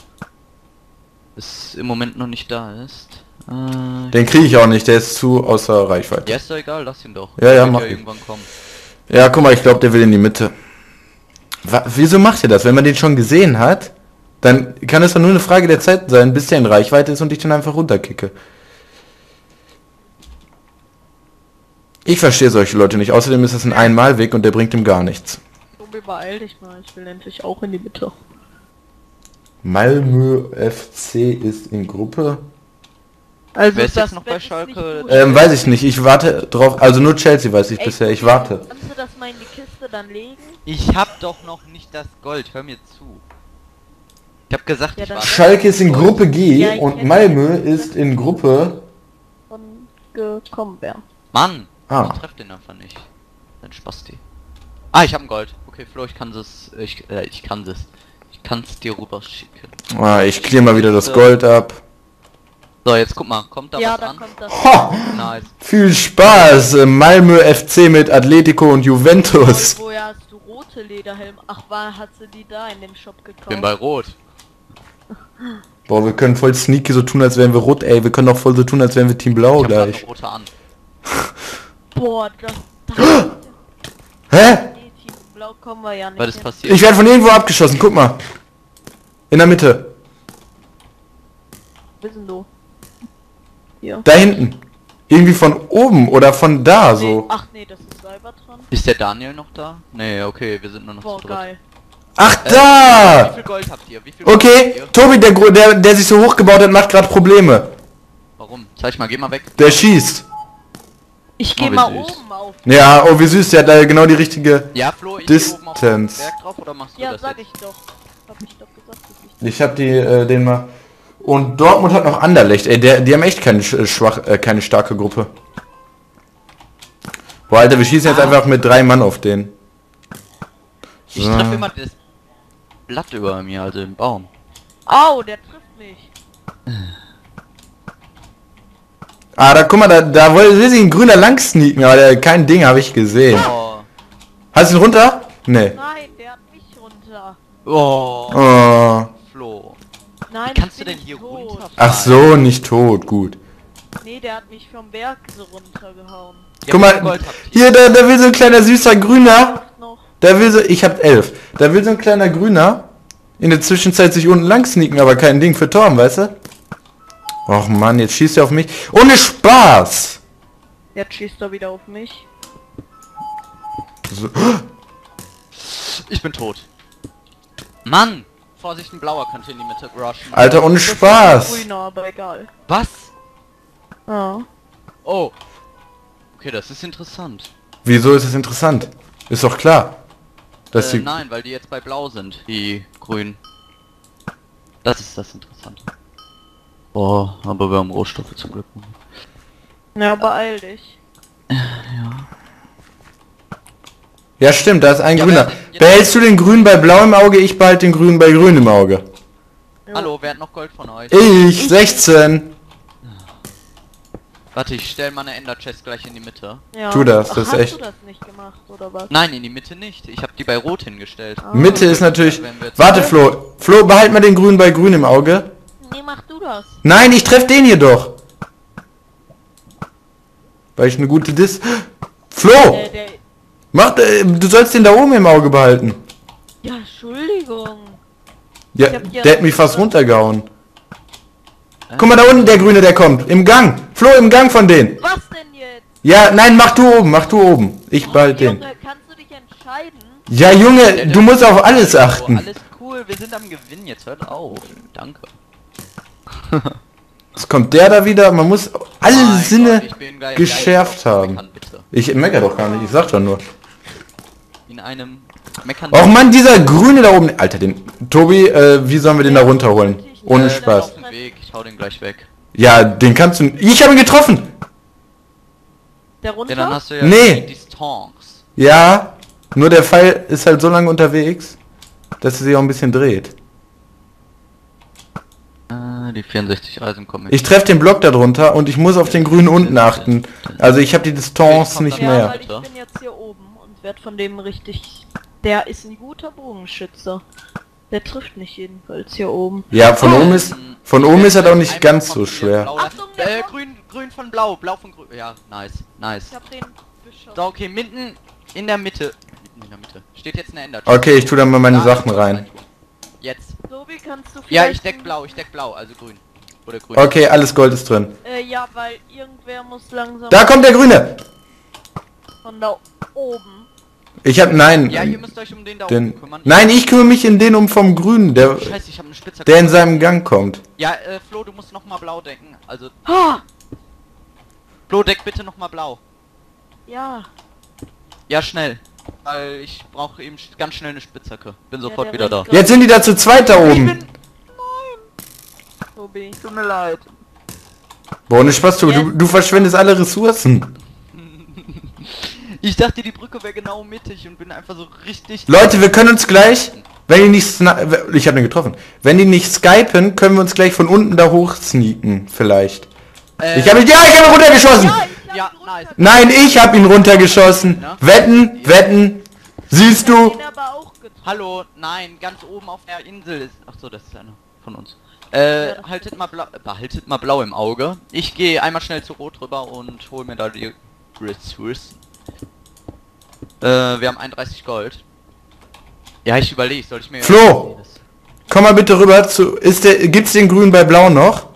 Bis im Moment noch nicht da ist. Äh, Den kriege ich auch nicht, der ist zu außer Reichweite. ja, ist doch egal, lass ihn doch. Ja, ja, Wird mach ich. irgendwann kommen. Ja, guck mal, ich glaube, der will in die Mitte. Wa wieso macht ihr das? Wenn man den schon gesehen hat, dann kann es doch nur eine Frage der Zeit sein, bis der in Reichweite ist und ich den einfach runterkicke. Ich verstehe solche Leute nicht. Außerdem ist es ein Einmalweg und der bringt ihm gar nichts. Tobi, beeil dich mal. Ich will endlich auch in die Mitte. Malmö F C ist in Gruppe. Also Wer ist das jetzt noch bei Bett ist Schalke? nicht gut. Ähm, weiß ich nicht. Ich warte drauf. Also nur Chelsea weiß ich Ey, bisher. Ich Tobi, warte. Kannst du das mal in die Kiste dann legen? Ich hab doch noch nicht das Gold, hör mir zu. Ich hab gesagt, Ja, ich dann- warte. Schalke ist in Gruppe G Ja, ich und kenn Malmö den. ist in Gruppe... Von gekommen wäre. Mann! Ah. Ich treff den einfach nicht. Ein Spasti. Ah, ich hab ein Gold. Okay, Flo, ich kann das. Ich, äh, ich kann das. Ich kann's dir rüber schicken. Ah, ich clear mal wieder das Gold ab. So, jetzt guck mal, kommt da Ja, was da an? kommt das. Ha! Nice. Viel Spaß! äh, Malmö F C mit Atletico und Juventus. Und woher hast du rote Lederhelme? Ach, war hat sie die da in dem Shop gekauft? Bin bei Rot. Boah, wir können voll sneaky so tun, als wären wir rot. Ey, wir können auch voll so tun, als wären wir Team Blau Ich hab grad gleich. eine rote an. Boah, das... das Hä? nee, Team Blau kommen wir ja nicht Was ist hin. passiert? Ich werde von irgendwo abgeschossen, guck mal. In der Mitte. Wo bist denn du? Hier. Da hinten. Irgendwie von oben oder von da Nee, so. ach nee, das ist Cybertron. Ist der Daniel noch da? Nee, okay, wir sind nur noch Boah, zu dritt. geil. Ach, Wie da! viel Gold habt ihr? Wie viel Gold Okay, habt ihr? Tobi, der, Gro- der, der sich so hochgebaut hat, macht gerade Probleme. Warum? Zeig mal, geh mal weg. Der schießt. Ich Oh, geh wie mal süß. oben auf. Ja, oh wie süß, der hat da genau die richtige... Ja, Flo, ich geh oben auf den Distance. Berg drauf oder machst du Ja, das sag jetzt? ich doch. Hab ich doch gesagt, dass ich... Ich hab die, äh, den mal... Und Dortmund hat noch Anderlecht, ey, der, die haben echt keine sch- schwach, äh, keine starke Gruppe. Boah, Alter, wir schießen jetzt einfach mit drei Mann auf den. Ich So. treffe immer das Blatt über mir, also im Baum. Au, der trifft mich. Ah, da guck mal, da, da will will sich ein grüner lang sneaken, aber der, kein Ding habe ich gesehen. Oh. Hast du ihn runter? Nee. Nein, der hat mich runter. Oh. Oh. Flo. Nein, Wie kannst ich du bin denn hier nicht tot. runterfallen? Ach so, nicht tot, gut. Nee, der hat mich vom Berg so runtergehauen. Ja, Guck wie viel mal, Gold habt ihr? hier, da, da will so ein kleiner süßer Grüner. Macht noch. Da will so, ich hab elf. Da will so ein kleiner Grüner in der Zwischenzeit sich unten lang sneaken, aber kein Ding für Torben, weißt du? Och Mann, jetzt schießt er auf mich. Ohne Spaß! Jetzt schießt er wieder auf mich. So. Ich bin tot. Mann! Vorsicht, ein blauer könnte in die Mitte rushen. Alter, ohne Das ist ein Spaß! Grüner, aber egal. Was? Ja. Oh. Okay, das ist interessant. Wieso ist es interessant? Ist doch klar. Dass Äh, die... nein, weil die jetzt bei blau sind, die grünen. Das ist das Interessante. Oh, aber wir haben Rohstoffe zum Glück. Ja, beeil dich. Ja stimmt, da ist ein Ja, Grüner. wer- jetzt- Behältst du den Grünen bei blau im Auge, ich behalte den Grünen bei grün im Auge. Ja. Hallo, wer hat noch Gold von euch? Ich, sechzehn. Warte, ich stell mal eine Ender Chest gleich in die Mitte. Ja. Tu das, Ach, das ist hast echt- du das nicht gemacht, oder was? Nein, in die Mitte nicht. Ich habe die bei Rot hingestellt. Ah. Mitte ist natürlich... Wenn wir jetzt- Warte, Flo. Flo, behalt mal den Grünen bei grün im Auge. Nee, mach du das. Nein, ich treff den hier doch. Weil ich eine gute Dis... Flo! Der, der... Mach, äh, du sollst den da oben im Auge behalten. Ja, Entschuldigung. Ja, Ich hab ja- der hat mich fast runtergehauen. Guck mal da unten, der Grüne, der kommt. Im Gang. Flo, im Gang von denen. Was denn jetzt? Ja, nein, mach du oben, mach du oben. Ich behalte den. Junge, kannst du dich entscheiden? Ja, Junge, du musst auf alles Oh, achten. alles cool, wir sind am Gewinn, jetzt hört auf. Danke. Jetzt kommt der da wieder. Man muss alle Mein Sinne Gott, ich bin gleich- geschärft gleich haben. meckern, bitte. Ich mecker doch gar nicht, ich sag doch nur. In einem Meckern. Och Mann, dieser Grüne da oben. Alter, den... Tobi, äh, wie sollen wir den da runterholen? Ohne Äh, Spaß. Auf dem Weg, ich hau den gleich weg. Ja, den kannst du... Ich habe ihn getroffen! Der runter? Ja, dann hast du ja Nee. die Distanz. Ja, nur der Pfeil ist halt so lange unterwegs, dass er sich auch ein bisschen dreht. Äh, Na, die vierundsechzig Eisen kommen Ich treffe den Block darunter und ich muss auf den grünen unten achten. Also ich habe die Distanz nicht Ja, mehr. weil ich bin jetzt hier oben und werd von dem richtig... Der ist ein guter Bogenschütze. Der trifft nicht jedenfalls hier oben. Ja, von oben ist von oben ist er doch nicht Einmal ganz so kontrollieren. schwer. Blau, Achtung, der äh, kommt. grün, grün von blau, blau von grün. Ja, nice, nice. Ich hab den beschossen. So, okay, mitten in der Mitte. Mitten in der Mitte. Steht jetzt eine Ender. Okay, ich tue da mal meine Da, Sachen da, rein. Jetzt. So, wie kannst du vielleicht... Ja, ich deck blau, ich deck blau, also grün. Oder grün. Okay, alles Gold ist drin. Äh, ja, weil irgendwer muss langsam... Da kommt der Grüne! Von da oben. Ich hab nein. Ja, ihr müsst euch um den da Den, oben kümmern. nein, ich kümmere mich in den um vom Grünen, der, Scheiße, ich habe eine Spitze. der in seinem Gang kommt. Ja, äh, Flo, du musst noch mal blau decken. Also, Ah! Flo, deck bitte noch mal blau. Ja. Ja, schnell. Weil ich brauche eben sch- ganz schnell eine Spitzhacke. Bin sofort der wieder da. rennt Jetzt sind die da zu zweit da Ich oben. bin... Tobi. Tut mir leid. Boah, ne Spaß, du, du, du verschwendest alle Ressourcen. Ich dachte, die Brücke wäre genau mittig und bin einfach so richtig... Leute, wir können uns gleich, wenn die nicht sni- ich habe den getroffen. Wenn die nicht skypen, können wir uns gleich von unten da hoch sneaken, vielleicht. Äh, Ich habe ihn, ja, ich habe ihn runtergeschossen. Ja, ich hab Ja, ihn nice. runter- Nein, ich habe ihn runtergeschossen. Wetten, wetten. Siehst Ich hab du? ihn aber auch getroffen. Hallo, nein, ganz oben auf der Insel ist... Ach so, das ist einer von uns. Äh, Ja, haltet mal blau, behaltet mal blau im Auge. Ich gehe einmal schnell zu rot rüber und hol mir da die Ressourcen. Äh, wir haben einunddreißig Gold. Ja, ich überlege, soll ich mir... Flo! Komm mal bitte rüber zu. Ist der, gibt's den Grün bei Blau noch?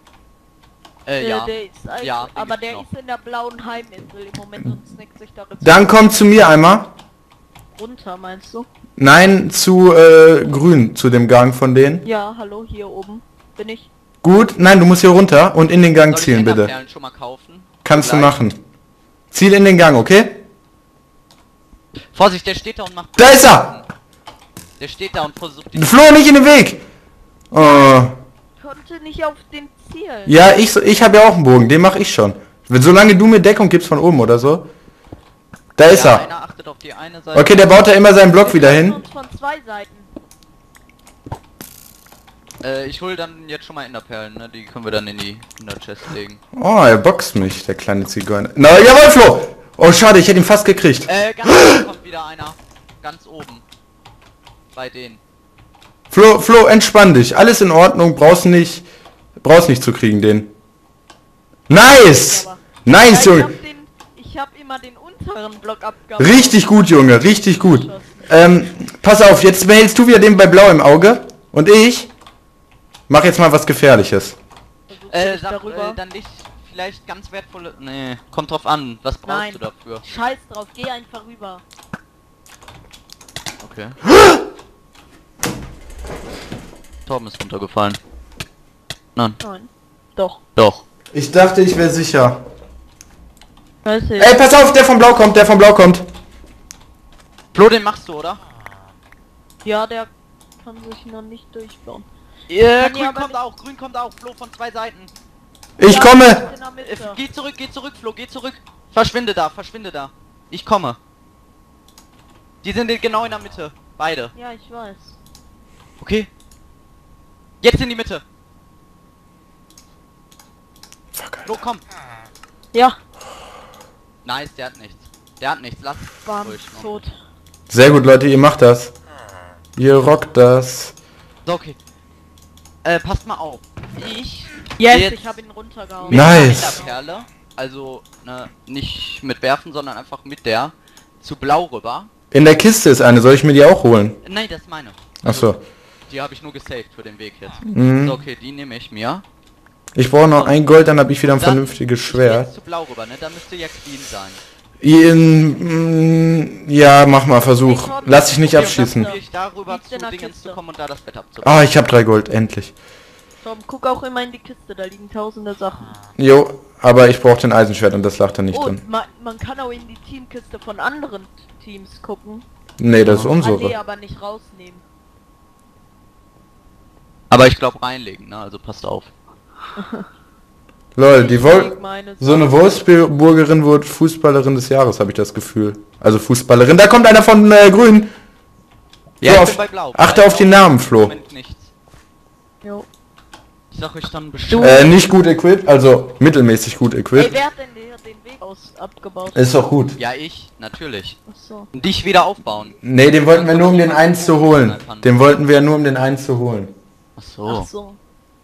Äh, Äh, ja. der ist eigentlich, Ja, den aber gibt's der noch. ist in der blauen Heiminsel im Moment und snackt sich da jetzt Dann komm zu mir einmal. runter, meinst du? Nein, zu äh, Grün, zu dem Gang von denen. Ja, hallo, hier oben bin ich. Gut, nein, du musst hier runter und in den Gang Soll ich zielen, bitte. Enderperlen schon mal kaufen? Kannst du Gleich. machen. Ziel in den Gang, okay? Vorsicht, der steht da und macht... Da ist er! Der steht da und versucht die... Flo, nicht in den Weg! Oh. Konnte nicht auf den Ziel. Ja, ich, so- ich habe ja auch einen Bogen, den mache ich schon. Wenn- Solange du mir Deckung gibst von oben oder so. Da ist ja, er. einer achtet auf die eine Seite. Okay, der baut da immer seinen Block wieder Wir hin. uns von zwei Seiten. Äh, ich hol dann jetzt schon mal Enderperlen, ne? Die können wir dann in die in der Chest legen. Oh, er boxt mich, der kleine Zigeuner. Na, jawohl, Flo! Oh, schade, ich hätte ihn fast gekriegt. Äh, ganz oben kommt wieder einer. Ganz oben. Bei denen. Flo, Flo, entspann dich. Alles in Ordnung, brauchst nicht, brauchst nicht zu kriegen, den. Nice! Aber- Nice, Ja, ich Junge. hab den, ich hab immer den unteren Block abgehauen. Richtig gut, Junge, richtig gut. Ähm, pass auf, jetzt behältst du wieder den bei Blau im Auge. Und ich mach jetzt mal was Gefährliches. Versuch Äh, nicht sag, darüber. äh, dann nicht vielleicht ganz wertvolle... Nee, kommt drauf an. Was brauchst Nein. du dafür? Scheiß drauf, geh einfach rüber. Okay. Torben ist runtergefallen. Nein. Nein. Doch. Doch. Ich dachte, ich wäre sicher. Weiß ich. Ey, pass auf, der von Blau kommt, der von Blau kommt. Flo, den machst du, oder? Ja, der kann sich noch nicht durchbauen. Ja, Kann grün ja aber kommt nicht- auch, grün kommt auch. Flo von zwei Seiten. Ich Ja, komme. in der Mitte. Äh, geh zurück, geh zurück, Flo, geh zurück. Verschwinde da, verschwinde da. Ich komme. Die sind genau in der Mitte. Beide. Ja, ich weiß. Okay. Jetzt in die Mitte. Fuck, Flo, komm. Ja, Nice, der hat nichts. Der hat nichts, lass bam, ruhig noch. tot. Sehr gut, Leute, ihr macht das. Ihr rockt das. So, okay. Äh, passt mal auf. Ich Yes, Jetzt- ich hab ihn runtergehauen. mit einer Nice. Enderperle, also ne, nicht mit werfen, sondern einfach mit der zu blau rüber. In der Kiste ist eine, soll ich mir die auch holen? Nein, das ist meine. Ach so. Die habe ich nur gesaved für den Weg jetzt. Mhm. So, okay, die nehme ich mir. Ich brauche noch ein Gold, dann habe ich wieder ein Dann- vernünftiges ich geh Schwert. jetzt zu blau rüber, ne? Da müsste ja clean sein. In, mm, ja, mach mal, Versuch. Lass dich nicht Okay, und abschießen. Dann probier ich darüber Liegt in zu der Dingens Kiste. zu kommen und da das Bett abzubauen. Ah, ich habe drei Gold, endlich. Tom, guck auch immer in die Kiste, da liegen tausende Sachen. Jo, aber ich brauche den Eisenschwert und das lag da nicht Oh, drin. und man, man kann auch in die Teamkiste von anderen Teams gucken. Nee, das ist Ah, nee, unsere. aber nicht rausnehmen. Aber ich glaube reinlegen, ne? Also passt auf. Lol, die Ich Wol leg meine so eine Wolfsburgerin wurde Fußballerin des Jahres, habe ich das Gefühl. Also Fußballerin. Da kommt einer von äh, Grün. Ja, So, ich auf- bin bei blau. achte Bei auf den Blau Namen, im Flo. Moment nichts. Jo. Ich sag euch dann bestimmt. Äh, nicht gut equipped, also mittelmäßig gut Ey, equipped. wer hat denn den, den Weg aus abgebaut? Ist doch gut. Ja, ich, natürlich. Achso. Und dich wieder aufbauen. Nee, den wollten wir nur um den einen zu holen. Den wollten wir nur um den einen zu holen. Ach so. Ach so.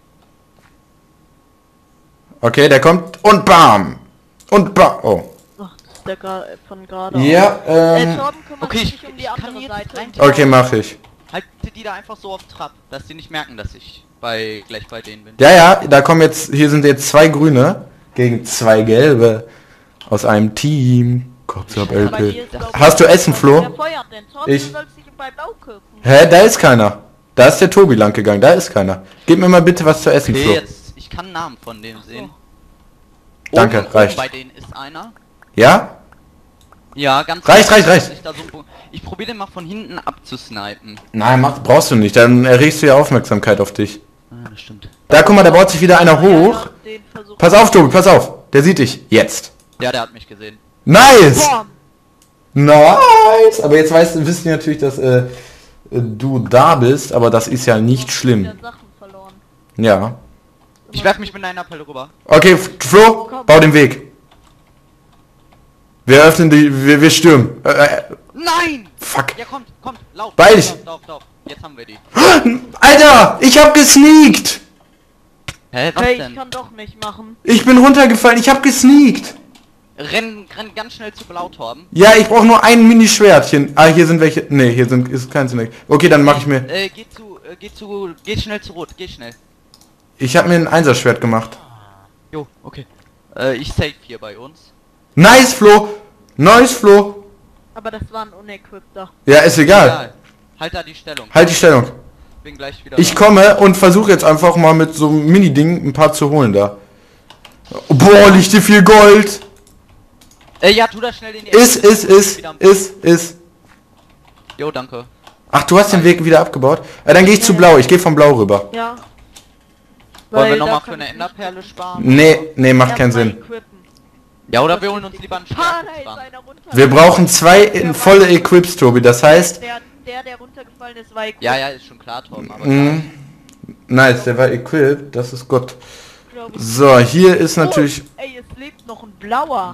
Okay, der kommt und bam! Und bam! Oh. Ach, das ist der Gra von gerade. Ja, Äh, ähm... Torben kümmert Okay, sich ich- um die ich kann andere jetzt Seite. rein- Okay, mach ich. Haltet die da einfach so auf Trab, dass die nicht merken, dass ich bei gleich bei denen bin. Ja, ja, da kommen jetzt... Hier sind jetzt zwei Grüne gegen zwei Gelbe. Aus einem Team. Kopf ab, Aber L P. hier ist, glaub Hast du ich, Essen, Flo? Wer feuert denn? Torben, Ich. du sollst dich bei Blau gucken. Hä, da ist keiner. Da ist der Tobi lang gegangen, da ist keiner. Gib mir mal bitte was zu essen, Okay, Flo. jetzt, ich kann einen Namen von dem sehen. Danke, Oben, reicht. Oben bei denen ist einer. Ja? Ja, ganz Reicht, genau, reicht, reicht. dass Ich, da so, ich probiere den mal von hinten abzusnipen. Nein, mach, brauchst du nicht, dann erregst du ja Aufmerksamkeit auf dich. Ah, das stimmt. Da, guck mal, da baut sich wieder einer hoch. Ja, den versuch- Pass auf, Tobi, pass auf. Der sieht dich. Jetzt. Ja, der hat mich gesehen. Nice! Boah, Nice! Aber jetzt weißt du, wissen die natürlich, dass äh, du da bist, aber das ist ja nicht wieder schlimm. Sachen verloren. Ja. Ich werf mich mit einer Pelle rüber. Okay, F- Flo, bau den Weg. Wir öffnen die, wir, wir stürmen. Äh, äh, Nein! fuck. Ja, kommt, kommt, lauf. Beeil dich. Lauf, lauf, lauf. Jetzt haben wir die. Alter, ich hab gesneakt! Hä, was Hey, ich denn? kann doch nicht machen. Ich bin runtergefallen, ich hab gesneakt! Renn, renn ganz schnell zu Blau, Torben. Ja, ich brauche nur ein Mini-Schwertchen. Ah, hier sind welche. Ne, hier sind ist kein Snack. Okay, dann mache ich mir. Äh, geh zu, äh, geh zu, geh schnell zu Rot, geh schnell. Ich habe mir ein Einserschwert gemacht. Jo, okay. Äh, ich save hier bei uns. Nice, Flo! Nice, Flo! Aber das war ein unequippter. Ja, ist egal. Egal. Halt da die Stellung. Halt die Stellung. Bin gleich wieder. Ich da. komme und versuche jetzt einfach mal mit so einem Mini-Ding ein paar zu holen da. Boah, liegt hier viel Gold! Äh, ja, tu das schnell in die Ist, Ecke. ist, ist, Wieder am- ist, ist. Jo, danke. Ach, du hast den Weg wieder abgebaut? Ja, dann gehe ich zu Blau. Ich gehe von Blau rüber. Ja. Wollen wir da nochmal kann für eine ich Enderperle sparen? Nee, nee, macht keinen erstmal Sinn. equippen. Ja, oder wir holen uns lieber einen Ah, da ist Stärkenzwang. einer runter. Wir brauchen zwei in volle Equips, Tobi. Das heißt, Der, der, der runtergefallen ist, war equipped. Ja, ja, ist schon klar, Torben, aber mh, nice, der war equipped. Das ist gut. glaub ich. So, hier ist natürlich... Oh, ey, es lebt noch ein blauer.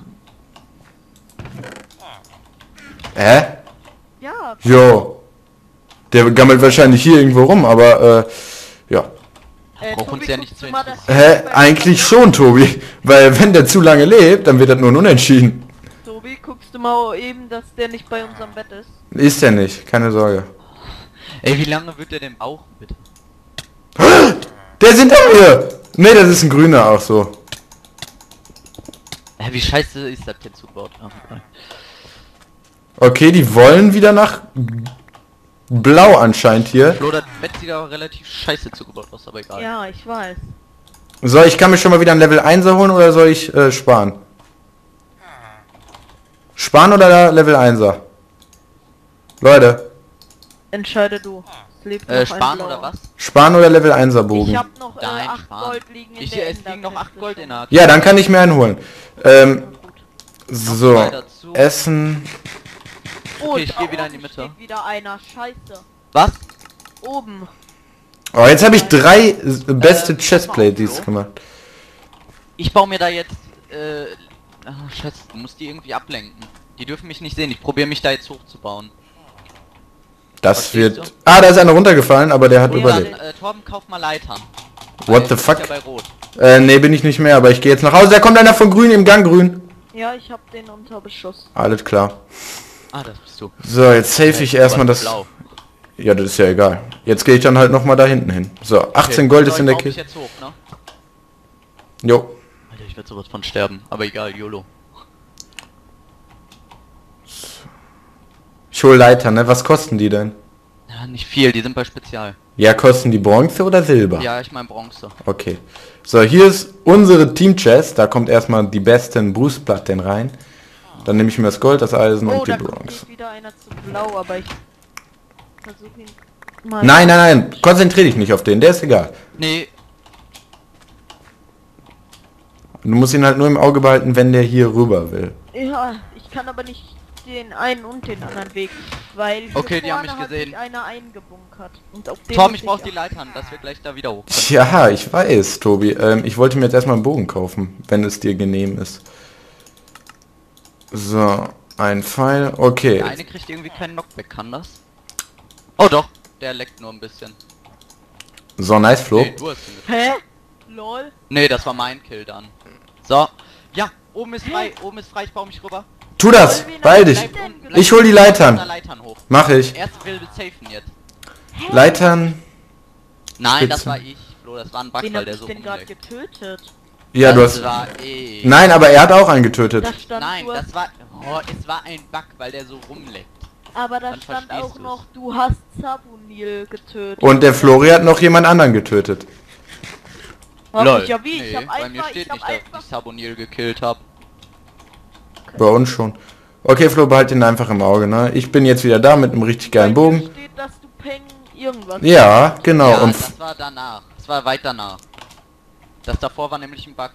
Hä? Ja, Jo. Der gammelt wahrscheinlich hier irgendwo rum, aber äh, ja. äh, Braucht Tobi, uns ja guckst nicht du zu mal, dass- Hä? Eigentlich schon, Tobi. Weil wenn der zu lange lebt, dann wird das nur ein Unentschieden. Tobi, guckst du mal eben, dass der nicht bei unserem Bett ist? Ist der nicht, keine Sorge. Ey, wie lange wird der denn brauchen, bitte? Der sind doch hier! Ne, das ist ein grüner auch so. Hä, wie scheiße ist das denn zugebaut? Ah, egal. Okay, die wollen wieder nach Blau anscheinend hier. Flo, das Bett sieht aber relativ scheiße zugebaut aus, aber egal. Ja, ich weiß. So, ich kann mir schon mal wieder ein Level einser holen oder soll ich äh, sparen? Sparen oder Level einser? Leute, Entscheide du. Es lebt Äh, noch ein sparen blauer. oder was? sparen oder Level einser Bogen? Ich hab noch äh, Nein, acht sparen. Gold liegen in Ich, der es liegen noch acht Enderkiste Gold in schon. der Ja, dann kann ich mir einen holen. Ähm, so, zwei dazu. Essen. Oh, Okay, ich da geh wieder in die oben Mitte. steht wieder einer. Scheiße. Was? Oben. Oh, jetzt habe ich drei äh, beste Äh, Chestplate-Dies Flo? gemacht. Ich baue mir da jetzt, äh, ah, scheiße, du musst die irgendwie ablenken. Die dürfen mich nicht sehen, ich probiere mich da jetzt hochzubauen. Das Verstehst wird... du? Ah, da ist einer runtergefallen, aber der hat Ja, überlebt. Dann, äh, Torben, kauf mal Leitern. What Weil the du bist fuck? Ja bei Rot. Äh, nee, bin ich nicht mehr, aber ich gehe jetzt nach Hause. Da kommt einer von Grün im Gang Grün. Ja, ich hab den unter Beschuss. Alles klar. Ah, das bist du. So, jetzt safe ich Hey, erstmal du warst das... blau. Ja, das ist ja egal. Jetzt gehe ich dann halt nochmal da hinten hin. So, achtzehn Okay, Gold so, ist in ich der baue mich Kiste. jetzt hoch, ne? Jo. Alter, ich werde sowas von sterben, aber egal, YOLO. Ich hol Leiter, ne? Was kosten die denn? Ja, nicht viel, die sind bei Spezial. Ja, kosten die Bronze oder Silber? Ja, ich mein Bronze. Okay. So, hier ist unsere Team-Chest. Da kommt erstmal die besten Brustplatten rein. Dann nehme ich mir das Gold, das Eisen Oh, und die da kommt Bronze. jetzt wieder einer zu blau, aber ich versuche ihn mal... Nein, nein, nein. Konzentrier dich nicht auf den. Der ist egal. Nee, Du musst ihn halt nur im Auge behalten, wenn der hier rüber will. Ja, ich kann aber nicht den einen und den anderen Weg Weil hier Okay, die haben vorne mich hat gesehen. sich einer eingebunkert. Und auf den Tom, muss ich brauch die auch- Leitern, dass wir gleich da wieder hoch können. Ja, ich weiß, Tobi. Ähm, ich wollte mir jetzt erstmal einen Bogen kaufen, wenn es dir genehm ist. So, ein Pfeil. Okay. Der eine kriegt irgendwie keinen Knockback, kann das? Oh doch, der leckt nur ein bisschen. So, nice, Flo. Nee, du hast ihn getroffen. Hä? Lol. Nee, das war mein Kill dann. So. Ja, oben ist frei, oben ist frei, ich baue mich rüber. Tu das, Wie beeil lange dich. ist denn bleib Ich hol die unten Leitern. unter Leitern hoch. Mach ich. Erst will safen jetzt. Leitern. Nein, Spitze. das war ich, Flo, das war ein Bug, Wen weil hab der ich so denn gerade rumleckt. getötet? Ja, du Das hast... war ich. Nein, aber er hat auch einen getötet. Da stand Nein, nur, das war... Oh, es war ein Bug, weil der so rumleckt. aber da dann stand verstehst auch du's. noch, du hast Sabunil getötet. Und der Flori hat noch jemand anderen getötet. Hab ich ja wie, Nee, ich hab bei mir einfach, steht ich hab nicht, dass einfach... ich Sabonil gekillt habe. Bei uns schon. Okay, Flo, behalt ihn einfach im Auge, ne? Ich bin jetzt wieder da mit einem richtig geilen Bei mir Bogen. steht, dass du Peng irgendwas... Ja, genau. Ja, Und das war danach. Das war weit danach. Das davor war nämlich ein Bug.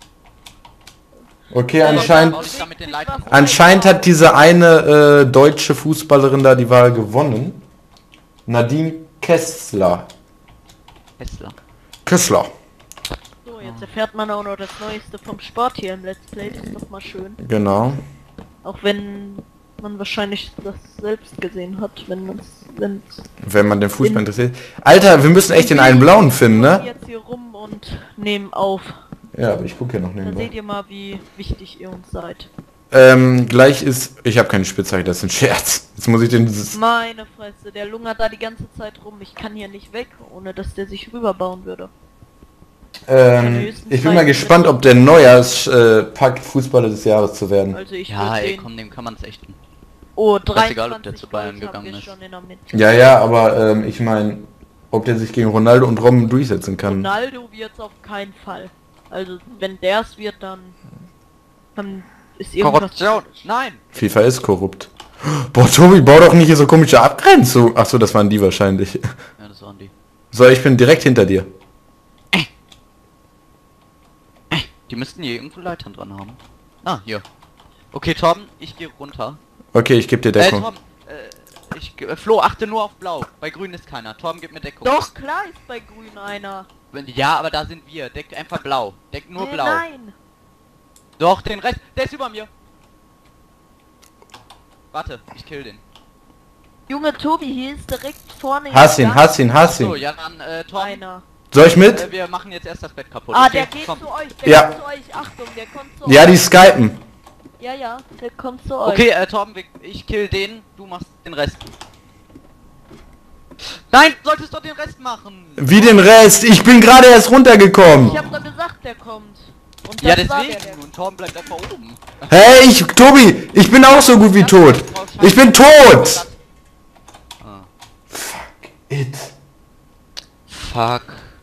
okay, Äh, anscheinend... Baue ich da mit den Leitern hoch. Anscheinend hat diese eine äh, deutsche Fußballerin da die Wahl gewonnen. Nadine Kessler. Tesla. Kessler. So, jetzt erfährt man auch noch das Neueste vom Sport hier im Let's Play, das ist doch mal schön. Genau. Auch wenn man wahrscheinlich das selbst gesehen hat, wenn man wenn Wenn man den Fußball interessiert. Alter, wir müssen echt den einen blauen finden, ne? jetzt hier rum und nehmen auf. Ja, aber ich gucke hier noch Da nebenbei. seht ihr mal, wie wichtig ihr uns seid. Ähm, gleich ist... Ich habe keine Spitzhacke, das ist ein Scherz. Jetzt muss ich den... Meine Fresse, der lungert da die ganze Zeit rum. Ich kann hier nicht weg, ohne dass der sich rüberbauen würde. Ähm, ich bin mal gespannt, ob der Neujahrs äh, packt, Fußballer des Jahres zu werden. Also ich Ja, würd ey, den... komm, dem kann man es echt. Oh, ist egal, ob der dreiundzwanzig zu Bayern Gold haben gegangen wir ist. schon in der Mitte. Ja, ja, aber ähm, ich meine, ob der sich gegen Ronaldo und Robben durchsetzen kann. Ronaldo wird's auf keinen Fall. Also wenn der es wird, dann, dann ist irgendwas... Korruption! Nein! FIFA ist korrupt. Boah, Tobi, bau doch nicht hier so komische Abgrenzung. Ach so, das waren die wahrscheinlich. Ja, das waren die. So, ich bin direkt hinter dir. Die müssten hier irgendwo Leitern dran haben. Ah, hier. Okay, Tom, ich gehe runter. Okay, ich gebe dir Äh, Deckung. Tom, äh, ich, äh, Flo, achte nur auf Blau. Bei Grün ist keiner. Tom, gib mir Deckung. Doch, klar ist bei Grün einer. Wenn- Ja, aber da sind wir. Deck einfach Blau. Deck nur Nee, Blau. Nein. Doch, den Rest. Der ist über mir. Warte, ich kill den. Junge Tobi, hier ist direkt vorne... Hass ihn, ganz hass ihn, hass So, ihn. ja dann, äh, Tom, Einer. Soll ich mit? äh, wir machen jetzt erst das Bett kaputt. Ah, okay? der geht Komm. zu euch, der Ja. kommt zu euch. Achtung, der kommt zu Ja, euch. die skypen. Ja, ja, der kommt zu euch. Okay, äh, Tom, wir- ich kill den, du machst den Rest. Nein, solltest doch den Rest machen. Wie den Rest? Ich bin gerade erst runtergekommen. Ich hab doch gesagt, der kommt. Und Ja, das war deswegen. der, der- Und Tom bleibt einfach oben. Hey, ich, Tobi, ich bin auch so gut wie tot. Ich bin tot. Ah. It. Fuck.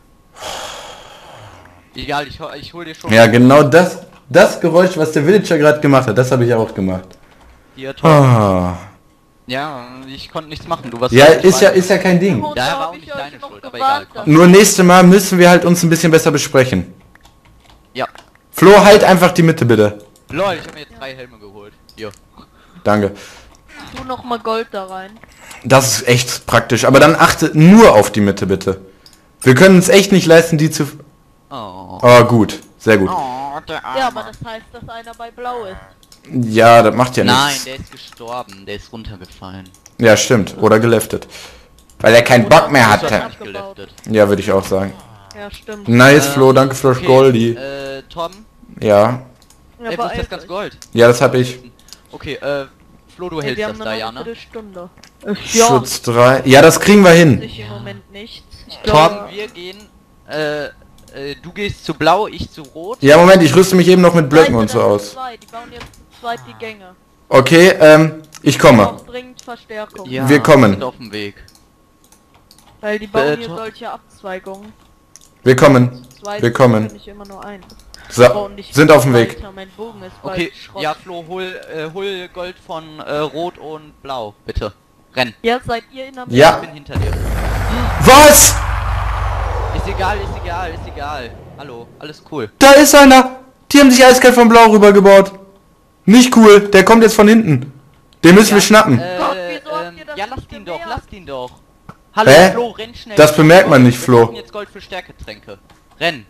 Egal, ich, ho- ich hol dir schon. Ja, genau das, das Geräusch, was der Villager gerade gemacht hat, das habe ich auch gemacht. Hier, Tom. Ah. Ja, ich konnte nichts machen. Du warst Ja, halt ist ja, dabei. ist ja kein Ding. Und Ja, da war hab auch ich nicht euch deine noch Schuld, aber gewarnt, egal, komm. Nur nächste Mal müssen wir halt uns ein bisschen besser besprechen. Ja. Flo, halt einfach die Mitte bitte. Lol, ich habe mir jetzt drei Helme geholt. Hier. Danke. Tu noch mal Gold da rein. Das ist echt praktisch, aber dann achte nur auf die Mitte bitte. Wir können uns echt nicht leisten, die zu... Oh. Oh, gut. Sehr gut. Oh, der Arme. Ja, aber das heißt, dass einer bei Blau ist. Ja, das macht ja Nein, nichts. der ist gestorben. Der ist runtergefallen. Ja, stimmt. Oder geleftet. Weil er keinen Bock mehr Ist hatte. wahrscheinlich geleftet. Ja, würde ich auch sagen. Ja, stimmt. Nice, Ähm, Flo, danke für das okay, Goldi. Äh, Tom, Ja. Ja, ey, wo ist das beeilt ganz euch. Gold? Ja, das hab ich. Okay, äh, Flo, du Ey, hältst wir das haben da, nur ja, noch eine ne? Viertelstunde. Äh, ja, Schutz drei. Ja, das kriegen wir hin. sich im Moment nichts. Ich Tom, glaube, wir gehen, äh, äh, du gehst zu blau, ich zu rot. Ja, Moment, ich rüste mich eben noch mit Blöcken Leute, und so das sind aus. Zwei. Die bauen jetzt zu zweit die Gänge. Okay, ähm, ich Ich komme. brauch dringend Verstärkung. Ja, Wir kommen. sind auf dem Weg. Weil die bauen Äh, hier Tom- solche Abzweigungen. Wir kommen. Zu zweit Wir kommen. kann ich immer nur ein. So, Bauen nicht sind auf dem Weg. weiter, mein Bogen ist bald Okay, Schrott. ja, Flo, hol, äh, hol Gold von äh, Rot und Blau, bitte. Renn. Ja, seid ihr in der Mitte? Ja. Ich bin hinter dir. Was? Ist egal, ist egal, ist egal. Hallo, alles cool. Da ist einer. Die haben sich eiskalt von Blau rübergebaut. Nicht cool, der kommt jetzt von hinten. Den müssen wir schnappen. Äh, Gott, wieso habt ähm, ihr das das Ja, nicht lasst ihn doch, bemerkt. lasst ihn doch. Hallo, Hä? Flo, renn schnell. Das bemerkt man nicht, Wir Flo. brauchen jetzt Gold für Stärketränke. Renn.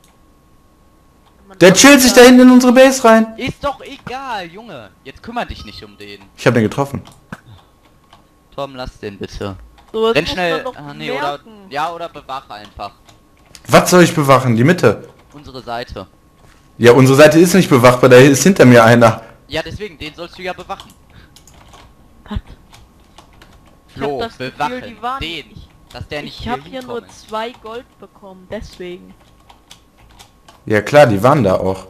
Man Der macht chillt sich das- da hinten in unsere Base rein. Ist doch egal, Junge. Jetzt kümmere dich nicht um den. Ich habe den getroffen. Tom, lass den bitte. So, das Renn muss schnell. man doch Ah, nee, oder. merken. Ja, oder bewache einfach. Was soll ich bewachen? Die Mitte. Unsere Seite. Ja, unsere Seite ist nicht bewachbar, da ist hinter mir einer. Ja, deswegen, den sollst du ja bewachen. Was? Ich Flo, hab das Gefühl, bewachen. die waren- Den. Ich, Dass der nicht ich habe hier hinkommt. nur zwei Gold bekommen, deswegen. Ja klar, die waren da auch.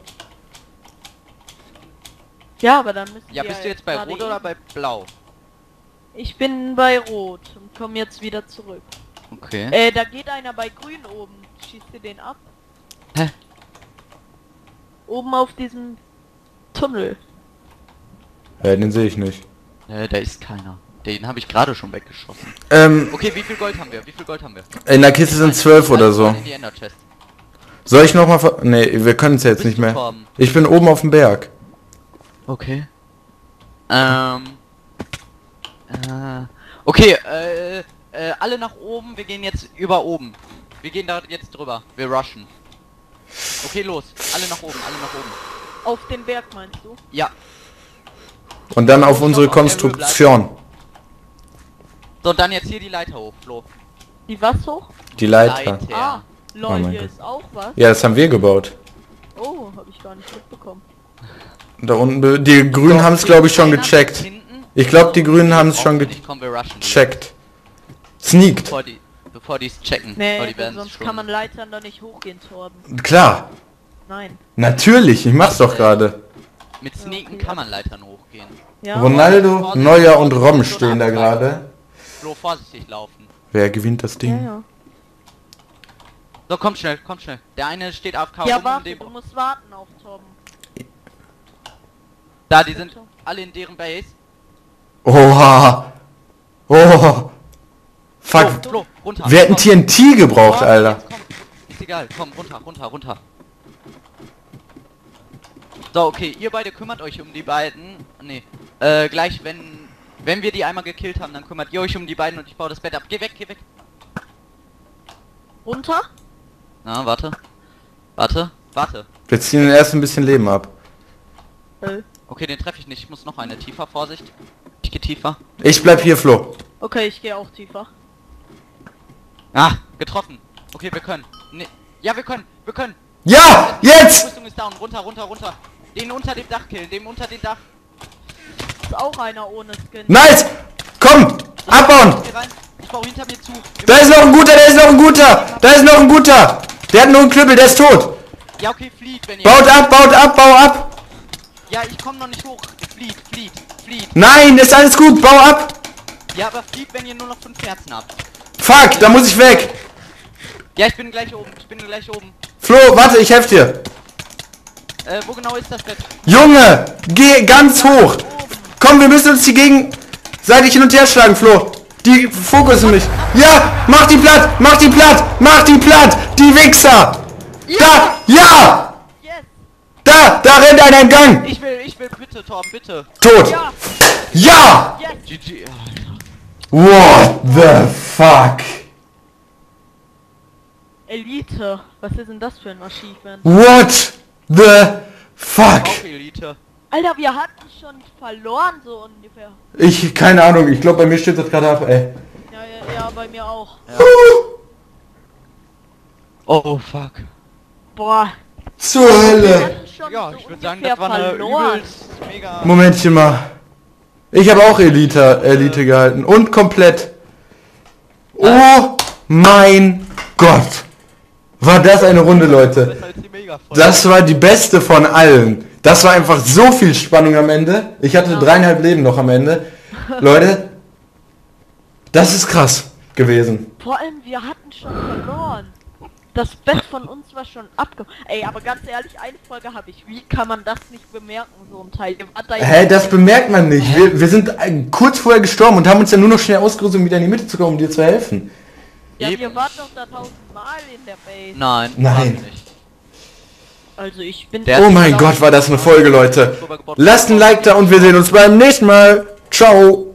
Ja, aber dann müssen Ja, die bist du jetzt bei gerade Rot oder eben- bei Blau? Ich bin bei Rot und komme jetzt wieder zurück. Okay. Äh, da geht einer bei Grün oben. Schießt ihr den ab? Hä? Oben auf diesem Tunnel. Ja, den sehe ich nicht. Äh, da ist keiner. Den habe ich gerade schon weggeschossen. Ähm, Okay, wie viel Gold haben wir? Wie viel Gold haben wir? in der Kiste sind zwölf oder so. In die Ender Chest. Soll ich noch mal ver... Nee, wir können es jetzt Bist nicht du, mehr. Torben? Ich bin oben auf dem Berg. Okay. Ähm. Äh. Okay, äh, äh, alle nach oben. Wir gehen jetzt über oben. Wir gehen da jetzt drüber. Wir rushen. Okay, los. Alle nach oben, alle nach oben. Auf den Berg meinst du? Ja. Und dann auf Stopp, unsere auf der Höhe bleiben. Konstruktion. So, und dann jetzt hier die Leiter hoch, Flo. Die was hoch? Die Leiter. Ah, lol, Oh mein hier Gott. ist auch was. Ja, das haben wir gebaut. Oh, habe ich gar nicht mitbekommen. Da unten, be- die Grünen haben es glaube ich schon Einer gecheckt. hinten. Ich glaube, die Grünen haben es Brauchen schon wir nicht. Komm, wir rushen die. gecheckt. Sneakt. Bevor die, bevor die es checken. Nee, Weil die denn werden's sonst schon- kann man Leitern da nicht hochgehen, Torben. Klar. Nein. Natürlich, ich mach's doch gerade. Mit Sneaken okay. kann man Leitern hochgehen. Ja, Ronaldo, Vorsicht, Neuer und Vorsicht, Rom so stehen da eine gerade. Flo, vorsichtig laufen. Wer gewinnt das ja, Ding? ja. So, komm schnell, komm schnell. Der eine steht A F K Ja, rum warte, in du dem... musst warten auf Torben. Da, die sind alle in deren Base. Oha. Oh. Fuck. Flo, Flo, runter. Wir hätten Komm. T N T gebraucht, Komm, Alter. jetzt komm. Ist egal, komm, runter, runter, runter. So, okay, ihr beide kümmert euch um die beiden. Nee, äh, gleich wenn... Wenn wir die einmal gekillt haben, dann kümmert ihr euch um die beiden und ich baue das Bett ab. Geh weg, geh weg. Runter? Na, warte. Warte, warte. Wir ziehen erst ein bisschen Leben ab. Äh. Okay, den treffe ich nicht. Ich muss noch eine tiefer. Vorsicht. Ich gehe tiefer. Ich bleib hier, Flo. Okay, ich gehe auch tiefer. Ah, getroffen. Okay, wir können. Nee. Ja, wir können. Wir können. Ja, Die jetzt! Rüstung ist down. Runter, runter, runter. Den unter dem Dach killen. Den unter dem Dach. Ist auch einer ohne Skin. Nice! Komm! Abbauen! Hier rein. Ich baue hinter mir zu. Wir Da ist noch ein guter, da ist noch ein guter! Da ist noch ein guter! Der hat nur einen Knüppel, der ist tot! Ja, okay, flieht, wenn ihr... Baut ab, baut ab, bau ab! Ja, ich komme noch nicht hoch. Flieht, flieht, flieht. Nein, ist alles gut, bau ab! Ja, aber flieht, wenn ihr nur noch fünf Herzen habt. Fuck, da muss ich weg! Ja, ich bin gleich oben. Ich bin gleich oben. Flo, warte, ich helfe dir! Äh, wo genau ist das Bett? Junge, geh ganz hoch! Komm, wir müssen uns die gegenseitig hin und her schlagen, Flo! Die fokussen mich! Ja! Mach die platt! Mach die platt! Mach die platt! Die Wichser! Da! Ja! Yes! Da! Da rennt einer im Gang! Ich will, ich will, bitte, Torben, bitte. Tot! Ja! Ja! Yes! G G. What the fuck? Elite! Was ist denn das für ein Achievement? What the fuck? Auch Elite. Alter, wir hatten schon verloren, so ungefähr. Ich, keine Ahnung, ich glaube bei mir steht das gerade ab, ey. Ja, ja, ja, bei mir auch. Oh, fuck. Boah. Zur Wir Hölle! hatten schon Ja, so ich würde sagen, ungefähr das war eine verloren. übelst mega... Momentchen mal. Ich habe auch Elite, Elite gehalten. Und komplett. Oh mein Gott. War das eine Runde, Leute. Besser als die Mega-Folge. Das war die beste von allen. Das war einfach so viel Spannung am Ende. Ich hatte Ja. dreieinhalb Leben noch am Ende. Leute, das ist krass gewesen. Vor allem, wir hatten schon verloren. Das Bett von uns war schon abge... Ey, aber ganz ehrlich, eine Frage habe ich. Wie kann man das nicht bemerken, so ein Teil? Ihr wart da Hä, das bemerkt man nicht. Wir, wir sind äh, kurz vorher gestorben und haben uns ja nur noch schnell ausgerüstet, um wieder in die Mitte zu kommen, um dir zu helfen. Ja, Eben. ihr wart doch da tausendmal in der Base. Nein, Nein. waren wir nicht. Also ich bin... Der- Oh mein Gott, war das eine Folge, Leute. Oktober gebaut. Lasst ein Like da und wir sehen uns beim nächsten Mal. Ciao.